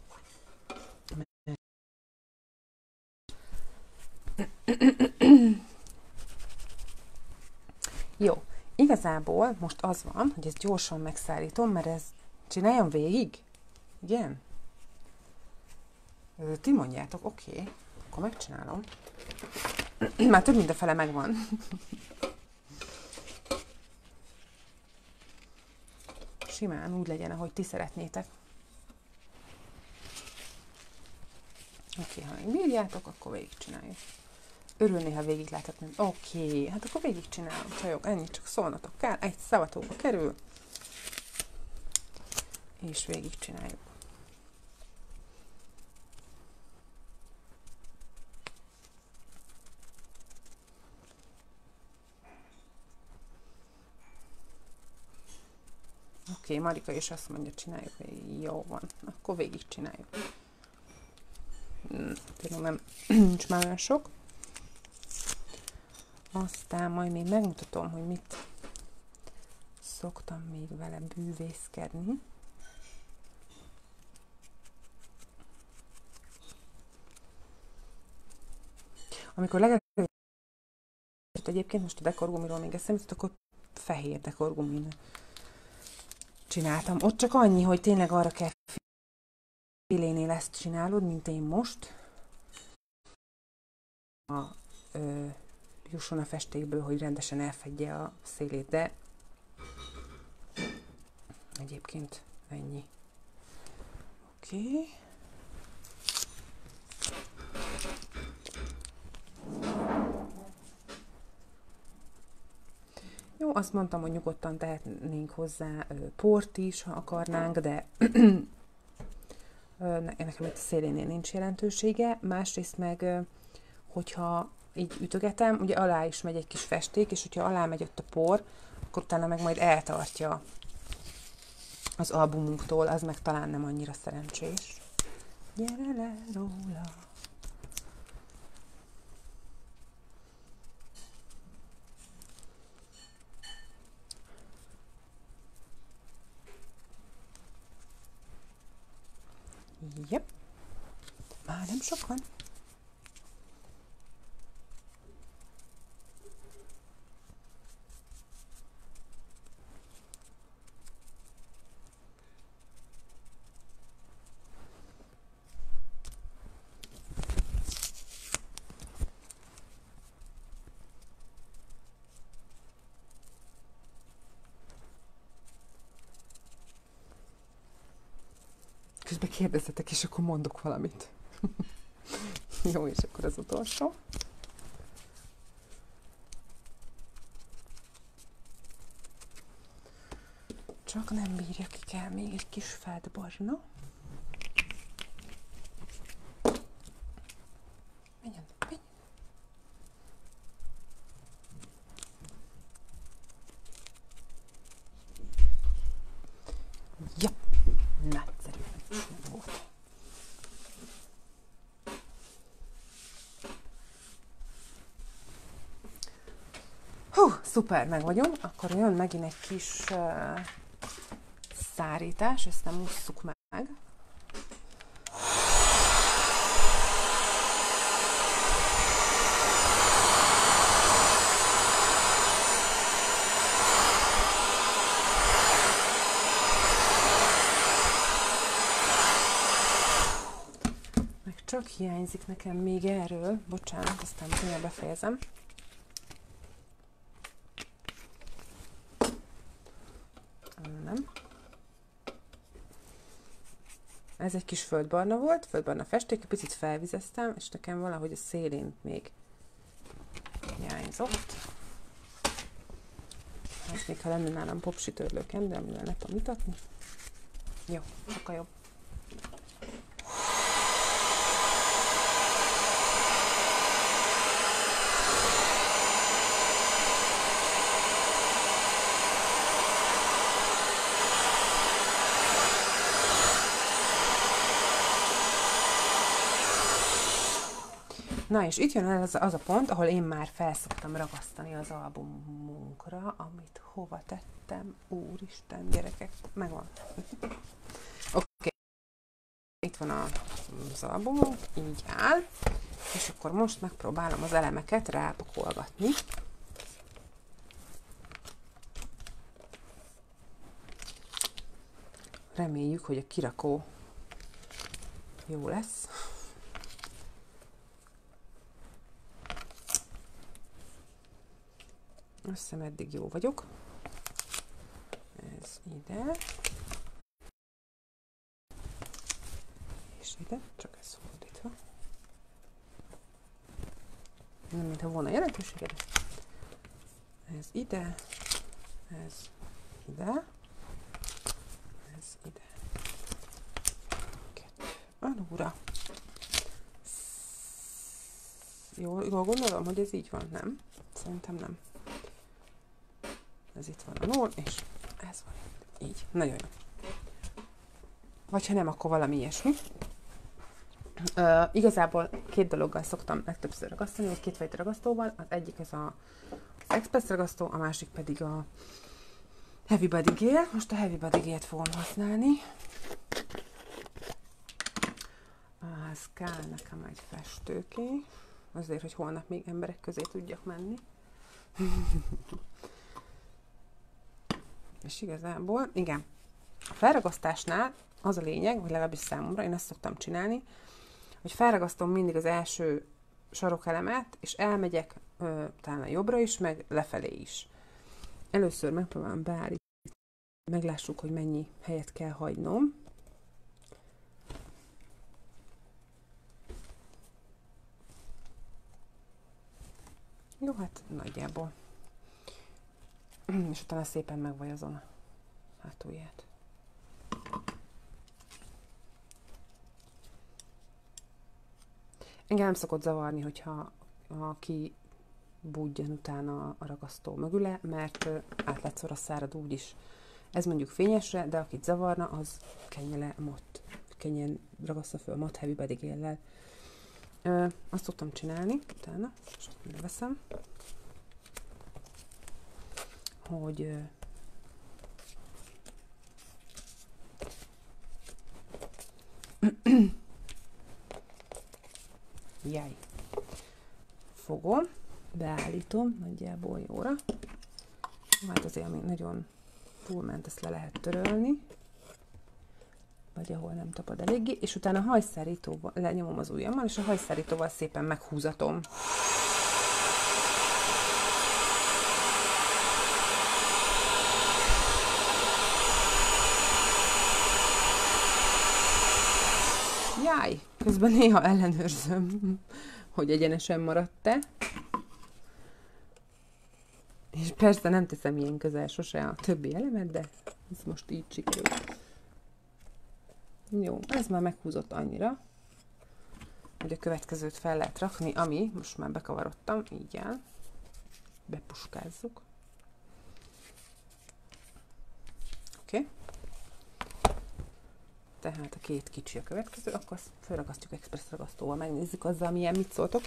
Jó, igazából most az van, hogy ezt gyorsan megszállítom, mert ez csináljam végig? Igen? Ti mondjátok, oké, akkor megcsinálom. Már több mint a fele megvan. Simán úgy legyen, ahogy ti szeretnétek. Oké, ha megbírjátok, akkor végigcsináljuk. Örülni, ha végiglátok, nem. Oké, hát akkor végigcsinálom, csajok, ennyit csak szólnatok kell, egy szavatóba kerül, és végigcsináljuk. Oké, Marika is azt mondja, csináljuk végig. Jó van, akkor végigcsináljuk. Tényleg nem, nincs már olyan sok. Aztán majd még megmutatom, hogy mit szoktam még vele bűvészkedni. Amikor legelőtt egyébként most a dekorgumiról még eszembe jutott, akkor fehér dekorgumin csináltam. Ott csak annyi, hogy tényleg arra kell filénél ezt csinálod, mint én most. Jusson a festékből, hogy rendesen elfedje a szélét, de egyébként ennyi. Oké. Jó, azt mondtam, hogy nyugodtan tehetnénk hozzá port is, ha akarnánk, de nekem itt a szélénél nincs jelentősége. Másrészt meg, hogyha így ütögetem, ugye alá is megy egy kis festék, és hogyha alá megy ott a por, akkor utána meg majd eltartja az albumunktól, az meg talán nem annyira szerencsés. Gyere le róla! Jep. Már nem sokan. Közben kérdezzetek, és akkor mondok valamit. Jó, és akkor az utolsó. Csak nem bírja ki, kell még egy kis feltbarna. Menjen, menjen. Ja, nagyszerű. Volt. Hú, szuper, meg vagyunk. Akkor jön megint egy kis szárítás, ezt nem ússzuk meg. hiányzik nekem még erről. Bocsánat, aztán mindjárt befejezem. Nem. Ez egy kis földbarna volt, földbarna festék, picit felvizeztem, és nekem valahogy a szélén még hiányzott. Hát még ha lenne nálam popsütörlőkem, de amivel ne tudom mutatni. Jó, sokkal jobb. Na és itt jön el az a pont, ahol én már felszoktam ragasztani az albumunkra, amit hova tettem. Úristen, gyerekek, megvan. Oké. Itt van az albumunk, így áll, és akkor most megpróbálom az elemeket rápakolgatni. Reméljük, hogy a kirakó jó lesz. Azt hiszem, eddig jó vagyok. Ez ide. És ide, csak ez fordítva. Nem, mintha volna jelentősége. Ez ide. Ez ide. Ez ide. Alulra. Jól gondolom, hogy ez így van, nem? Szerintem nem. Ez itt van a 0, és ez van így. Nagyon jó. Vagy ha nem, akkor valami ilyesmi. Igazából két dologgal szoktam legtöbbször ragasztani, vagy kétfajta ragasztóval. Az egyik ez az Express ragasztó, a másik pedig a Heavy Body Gel. Most a Heavy Body Gel-t fogom használni. Ez kell nekem egy festőké, azért, hogy holnap még emberek közé tudjak menni. És igazából, igen, a felragasztásnál az a lényeg, vagy legalábbis számomra, én ezt szoktam csinálni, hogy felragasztom mindig az első sarokelemet, és elmegyek talán a jobbra is, meg lefelé is. Először megpróbálom beállítani, meglássuk, hogy mennyi helyet kell hagynom. Jó, hát nagyjából. És utána szépen megvajazom a hátulját. Engem nem szokott zavarni, hogyha kibújjon utána a ragasztó mögüle, mert át lehet szor a szárad úgyis. Ez mondjuk fényesre, de akit zavarna, az kenje le mott. Könnyen ragassza föl mott Heavy Body Gel-lel. Azt tudtam csinálni, utána, és leveszem, hogy jaj, fogom, beállítom nagyjából jóra, hát azért, ami nagyon túlment, ezt le lehet törölni, vagy ahol nem tapad eléggé, és utána a hajszárítóval lenyomom az ujjammal, és a hajszárítóval szépen meghúzatom. Jaj, közben néha ellenőrzöm, hogy egyenesen maradt-e. És persze nem teszem ilyen közel sose a többi elemet, de ez most így sikerült. Jó, ez már meghúzott annyira, hogy a következőt fel lehet rakni, ami most már bekavarodtam, így áll. Bepuskázzuk. Oké. Tehát a két kicsi a következő, akkor azt felragasztjuk express ragasztóval, megnézzük azzal, milyen, mit szóltok.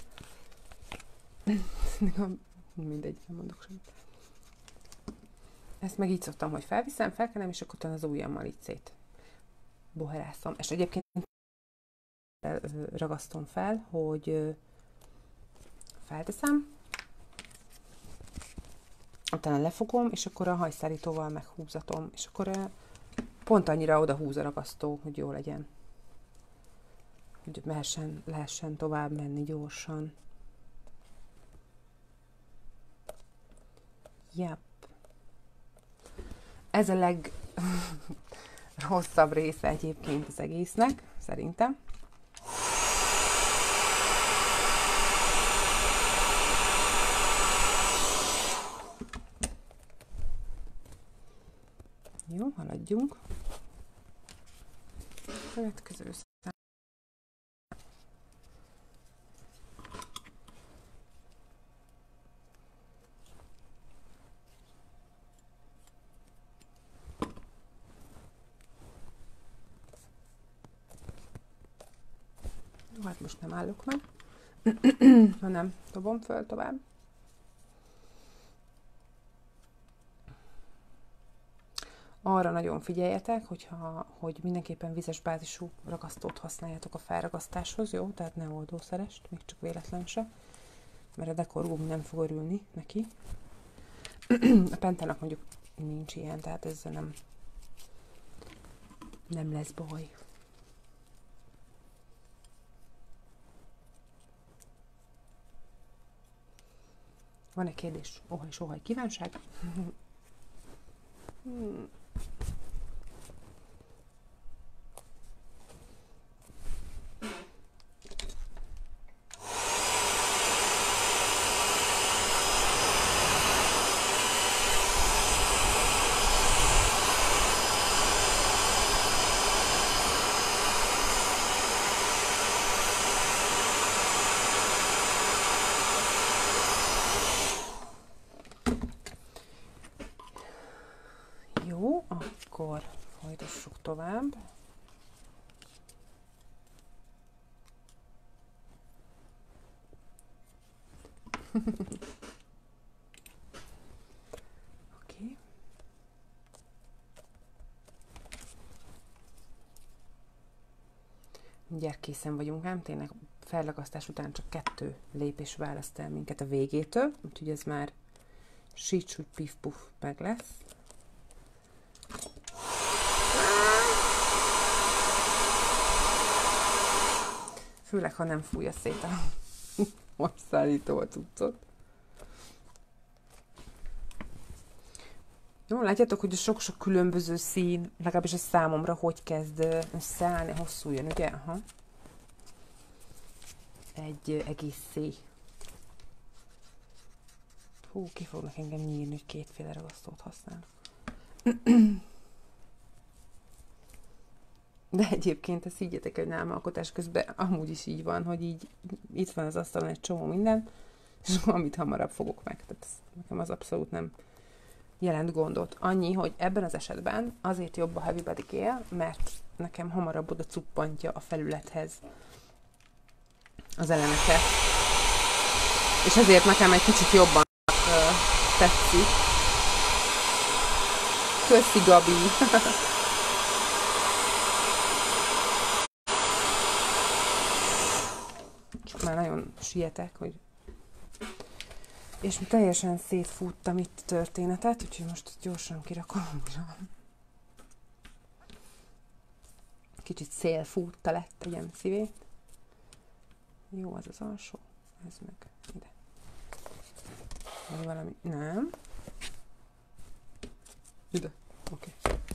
Mindegy, nem mondok semmit. Ezt meg így szoktam, hogy felviszem, felkenem, és akkor utána az ujjammal így szét boherászom. És egyébként ragasztom fel, hogy felteszem, utána lefogom, és akkor a hajszárítóval meghúzatom, és akkor pont annyira oda húz a ragasztó, hogy jó legyen. hogy lehessen tovább menni gyorsan. Yep. Ez a legrosszabb része egyébként az egésznek, szerintem. Jó, haladjunk. Következő szám. Jó, hát most nem állok meg, hanem dobom föl tovább. Arra nagyon figyeljetek, hogy mindenképpen vizes bázisú ragasztót használjátok a felragasztáshoz, jó? Tehát ne oldószerest, még csak véletlen se, mert a dekorgum nem fog örülni neki. A pentának mondjuk nincs ilyen, tehát ezzel nem lesz baj. Van-e kérdés? Óhaj, kívánság? Jó, akkor folytassuk tovább. Oké. Mindjárt készen vagyunk, ám tényleg felragasztás után csak 2 lépés választ el minket a végétől, úgyhogy ez már sítsúgy pif-puf meg lesz. Főleg, ha nem fújja szét a hordszállító a cuccot. Jó, látjátok, hogy a sok-sok különböző szín, legalábbis a számomra, hogy kezd összeállni, hosszú jön, ugye? Aha. Egy egész széj. Hú, ki fognak engem nyírni, hogy 2 ragasztót használok. De egyébként ezt higgyetek, hogy nálam alkotás közben amúgy is így van, hogy így itt van az asztalon egy csomó minden, és amit hamarabb fogok meg. Tehát nekem az abszolút nem jelent gondot. Annyi, hogy ebben az esetben azért jobb a Heavy Body Gel, mert nekem hamarabb oda cuppantja a felülethez az elemeket. És ezért nekem egy kicsit jobban tetszik. Köszi, Gabi! Csak már nagyon sietek, hogy... És teljesen szétfúttam itt a történetet, úgyhogy most gyorsan kirakom. Kicsit szélfútta lett, tegyem szívét. Jó, az az alsó. Ez meg ide. Vagy valami... Nem. Ide. Oké.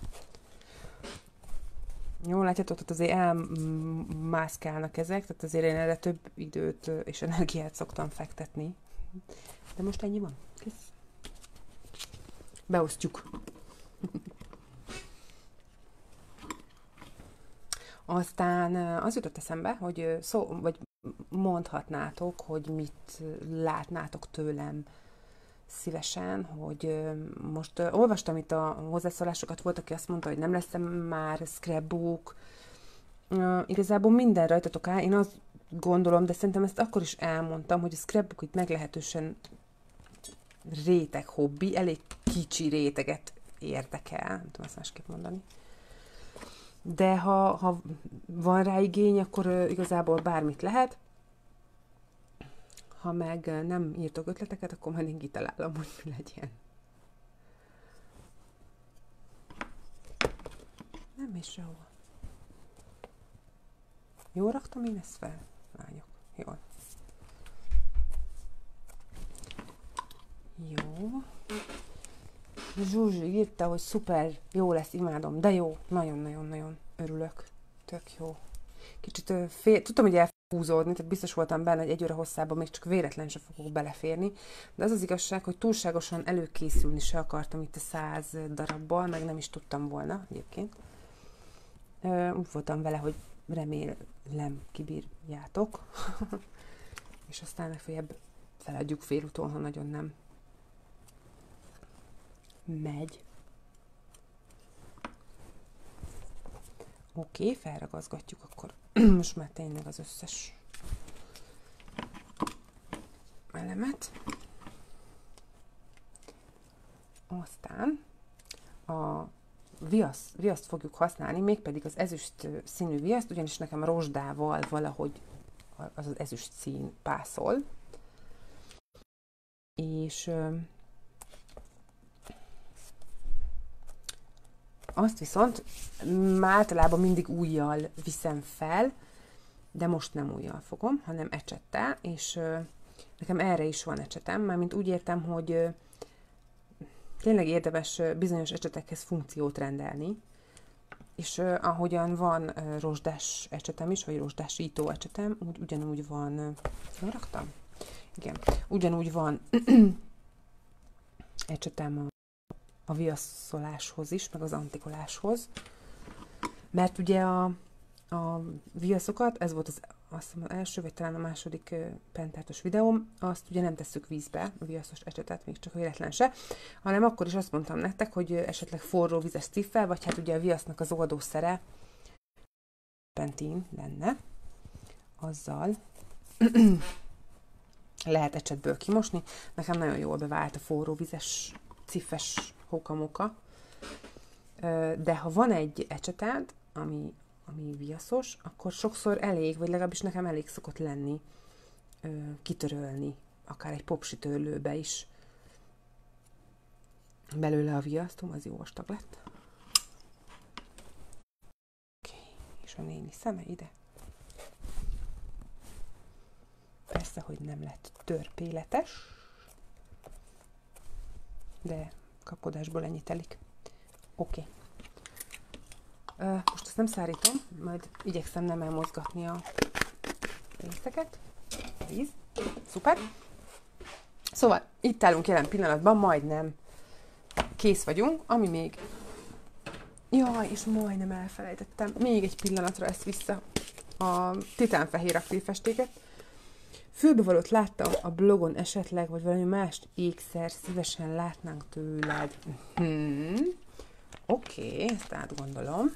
Jó, látjátok, tehát azért elmászkálnak ezek, tehát azért én erre több időt és energiát szoktam fektetni. De most ennyi van. Kész. Beosztjuk. Aztán az jutott eszembe, hogy vagy mondhatnátok, hogy mit látnátok tőlem szívesen, hogy most olvastam itt a hozzászólásokat, volt, aki azt mondta, hogy nem lesz már scrapbook. Igazából minden rajtatok áll, én azt gondolom, de szerintem ezt akkor is elmondtam, hogy a scrapbook itt meglehetősen réteg hobbi, elég kicsi réteget érdekel, nem tudom ezt másképp mondani. De ha van rá igény, akkor igazából bármit lehet. Ha meg nem írtok ötleteket, akkor majd én kitalálom, hogy mi legyen. Nem is sehova. Jól raktam én ezt fel, lányok? Jól. Jó. Zsuzsi írta, hogy szuper, jó lesz, imádom, de jó, nagyon-nagyon-nagyon örülök. Tök jó. Kicsit tudtam, hogy el fog húzódni, tehát biztos voltam benne, hogy 1 óra hosszában még csak véletlen sem fogok beleférni, de az az igazság, hogy túlságosan előkészülni se akartam itt a 100 darabból, meg nem is tudtam volna egyébként. Úgy voltam vele, hogy remélem kibírjátok, és aztán legfeljebb feladjuk félúton, ha nagyon nem megy. Oké, felragazgatjuk akkor most már tényleg az összes elemet. Aztán a viaszt fogjuk használni, mégpedig az ezüst színű viaszt, ugyanis nekem rozsdával valahogy az ezüst szín pászol. És azt viszont általában mindig ujjal viszem fel, de most nem ujjal fogom, hanem ecsettel, és nekem erre is van ecsetem, mármint úgy értem, hogy tényleg érdemes bizonyos ecsetekhez funkciót rendelni, és ahogyan van rozsdás ecsetem is, vagy rozsdásító ecsetem, ugyanúgy van, jól raktam? Igen, ugyanúgy van ecsetem a viaszoláshoz is, meg az antikoláshoz, mert ugye a viaszokat, ez volt azt hiszem, az első, vagy talán a második pentátos videóm, azt ugye nem tesszük vízbe, a viaszos ecsetet, még csak véletlen se, hanem akkor is azt mondtam nektek, hogy esetleg forró vizes ciffel, vagy hát ugye a viasznak az oldószere pentin lenne, azzal lehet ecsetből kimosni. Nekem nagyon jól bevált a forró vizes ciffes hókamoka, de ha van egy ecseted, ami viaszos, akkor sokszor elég, vagy legalábbis nekem elég szokott lenni kitörölni, akár egy popsitörlőbe is belőle a viasztom, az jó vastag lett. Oké, és a néni szeme ide. Persze, hogy nem lett törpéletes, de kapkodásból ennyi telik. Oké. Most ezt nem szárítom, majd igyekszem nem elmozgatni a részeket. Víz. Szuper. Szóval itt állunk jelen pillanatban, majdnem kész vagyunk, ami még... Jaj, és majdnem elfelejtettem. Még egy pillanatra ezt vissza a titánfehér akrilfestéket. Fülbevalót láttam a blogon esetleg, vagy valami más ékszer, szívesen látnánk tőled. Oké, ezt átgondolom.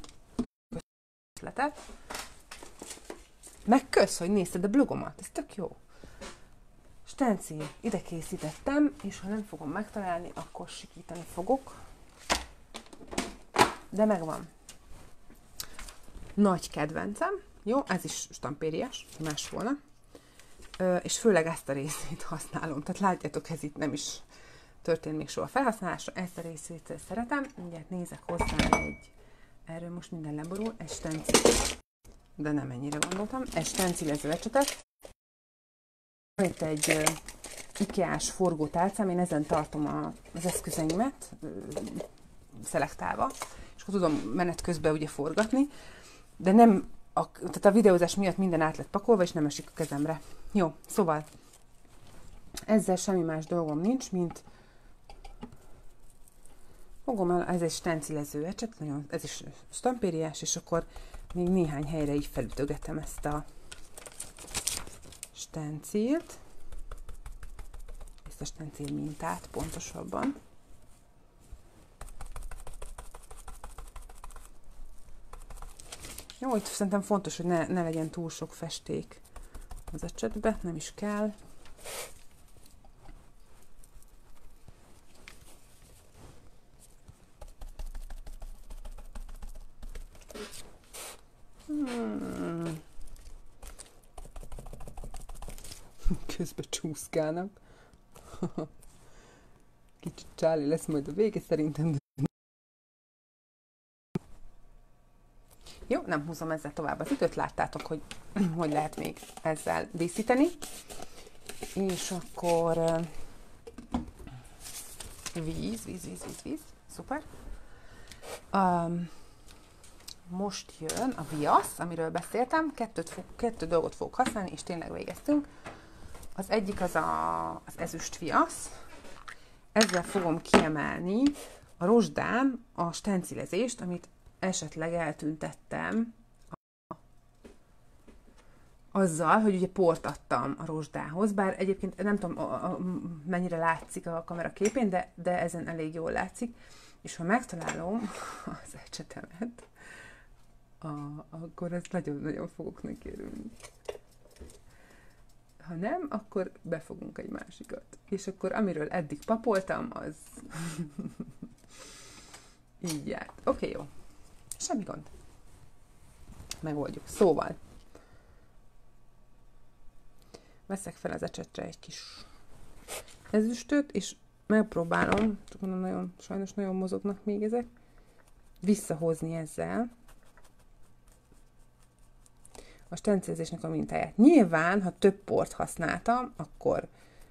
Meg kösz, hogy nézted a blogomat, ez tök jó. Stencil, ide készítettem, és ha nem fogom megtalálni, akkor sikítani fogok. De megvan. Nagy kedvencem. Jó, ez is stampériás, más volna. És főleg ezt a részét használom. Tehát látjátok, ez itt nem is történt még soha felhasználásra. Ezt a részét szeretem. Ugye nézek hozzá erről most minden leborul, egy stencil, de nem ennyire gondoltam, egy stencilező ecsetet. Van itt egy IKEA-s forgótálcám, én ezen tartom az eszközeimet szelektálva, és akkor tudom menet közben ugye forgatni, de nem, tehát a videózás miatt minden át lett pakolva, és nem esik a kezemre. Jó, szóval ezzel semmi más dolgom nincs, mint fogom el, ez egy stencilező ecset, nagyon, ez is stampériás, és akkor még néhány helyre így felütögetem ezt a stencilt, ezt a stencil mintát pontosabban. Jó, itt szerintem fontos, hogy ne legyen túl sok festék az ecsetbe, nem is kell. Közben csúszkálnak. Kicsit csáli lesz majd a vége szerintem. Jó, nem húzom ezzel tovább az időt, láttátok, hogy hogy lehet még ezzel díszíteni. És akkor víz, szuper. Most jön a viasz, amiről beszéltem, kettő dolgot fogok használni, és tényleg végeztünk. Az egyik az az ezüst viasz. Ezzel fogom kiemelni a rozsdán a stencilezést, amit esetleg eltüntettem azzal, hogy ugye port adtam a rozsdához, bár egyébként nem tudom, mennyire látszik a kamera képén, de ezen elég jól látszik. És ha megtalálom az ecsetemet, akkor ezt nagyon-nagyon fogok neki örülni. Ha nem, akkor befogunk egy másikat. És akkor amiről eddig papoltam, az így járt. Oké, jó. Semmi gond. Megoldjuk. Szóval veszek fel az ecsetre egy kis ezüstöt, és megpróbálom, csak mondom, sajnos nagyon mozognak még ezek, visszahozni ezzel a stencilezésnek a mintáját. Nyilván, ha több port használtam, akkor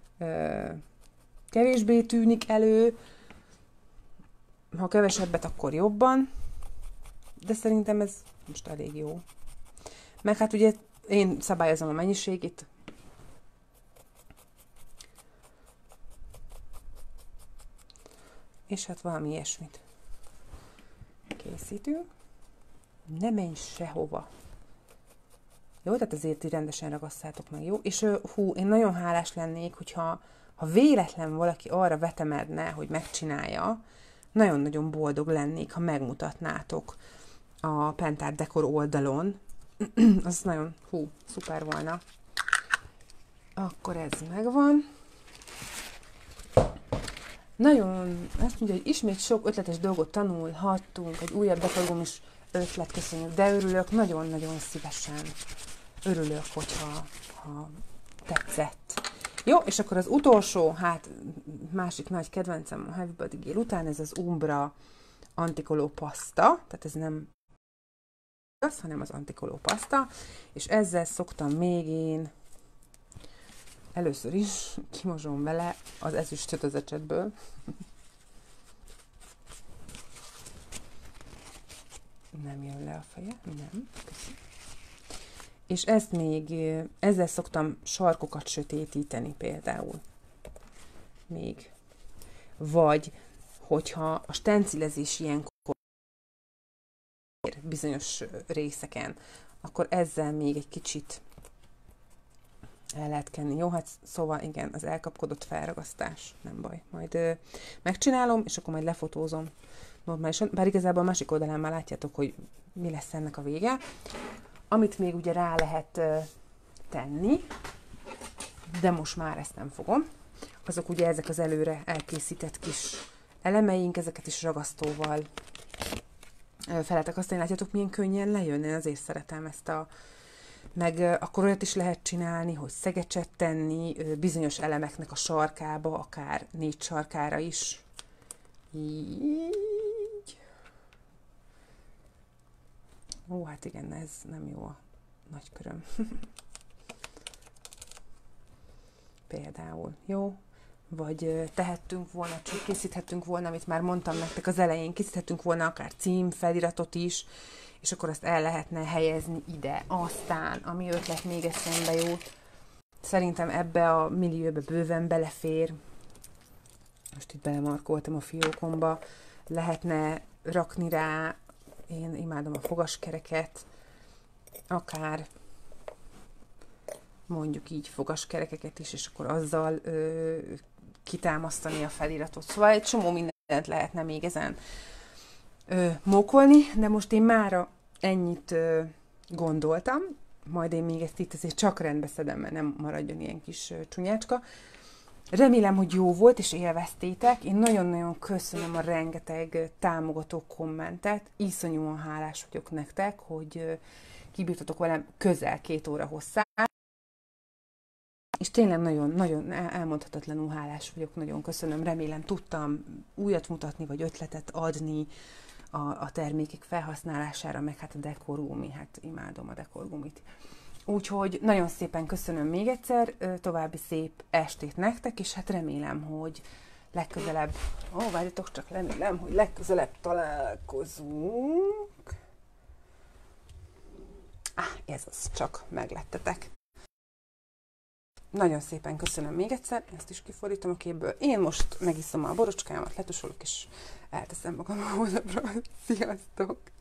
kevésbé tűnik elő, ha kevesebbet, akkor jobban, de szerintem ez most elég jó. Meg hát ugye én szabályozom a mennyiségét, és hát valami ilyesmit készítünk. Ne menj sehova. Jó, tehát azért így rendesen ragasztátok meg, jó? És én nagyon hálás lennék, hogyha véletlen valaki arra vetemedne, hogy megcsinálja, nagyon-nagyon boldog lennék, ha megmutatnátok a Pentár Dekor oldalon. Az nagyon, szuper volna. Akkor ez megvan. Nagyon, azt mondja, hogy ismét sok ötletes dolgot tanulhattunk, egy újabb dekorgumis ötlet, köszönjük, de örülök, nagyon-nagyon szívesen örülök, hogyha tetszett. Jó, és akkor az utolsó, hát másik nagy kedvencem a Heavy Body Gel után, ez az Umbra Anticolor paszta, tehát ez nem az, hanem az Anticolor paszta, és ezzel szoktam még én először is kimosom vele az ezüstöt az ecsetből. Nem jön le a feje, nem. Köszönöm. És ezt még, ezzel szoktam sarkokat sötétíteni például. Még. Vagy, hogyha a stencilezés ilyenkor bizonyos részeken, akkor ezzel még egy kicsit el lehet kenni. Jó, hát szóval igen, az elkapkodott felragasztás, nem baj. Majd megcsinálom, és akkor majd lefotózom normálisan. Bár igazából a másik oldalán már látjátok, hogy mi lesz ennek a vége. Amit még ugye rá lehet tenni, de most már ezt nem fogom, azok ugye ezek az előre elkészített kis elemeink, ezeket is ragasztóval fel lehet akasztani. Látjátok, milyen könnyen lejön? Én azért szeretem ezt meg akkor olyat is lehet csinálni, hogy szegecset tenni bizonyos elemeknek a sarkába, akár 4 sarkára is. Így. Ó, hát igen, ez nem jó a nagy köröm. Például, jó? Vagy tehettünk volna, csak készíthettünk volna, amit már mondtam nektek az elején, készíthettünk volna akár cím, feliratot is, és akkor azt el lehetne helyezni ide. Aztán, ami ötlet még eszembe jut, szerintem ebbe a millióbe bőven belefér. Most itt belemarkoltam a fiókomba. Lehetne rakni rá, én imádom a fogaskereket, akár mondjuk így fogaskerekeket is, és akkor azzal kitámasztani a feliratot. Szóval egy csomó mindent lehetne még ezen mókolni, de most én mára ennyit gondoltam, majd én még ezt itt azért csak rendbe szedem, mert nem maradjon ilyen kis csúnyácska. Remélem, hogy jó volt, és élveztétek. Én nagyon-nagyon köszönöm a rengeteg támogató kommentet. Iszonyúan hálás vagyok nektek, hogy kibírtatok velem közel 2 óra hosszát. És tényleg nagyon-nagyon elmondhatatlanul hálás vagyok, nagyon köszönöm. Remélem, tudtam újat mutatni, vagy ötletet adni a termékek felhasználására, meg hát a dekorgumi, hát imádom a dekorgumit. Úgyhogy nagyon szépen köszönöm még egyszer, további szép estét nektek, és hát remélem, hogy legközelebb, várjatok csak, remélem, hogy legközelebb találkozunk. Ez az, csak meglettetek. Nagyon szépen köszönöm még egyszer, ezt is kifordítom a képből. Én most megiszom a borocskámat, letusolok, és elteszem magam a oldalra. Sziasztok!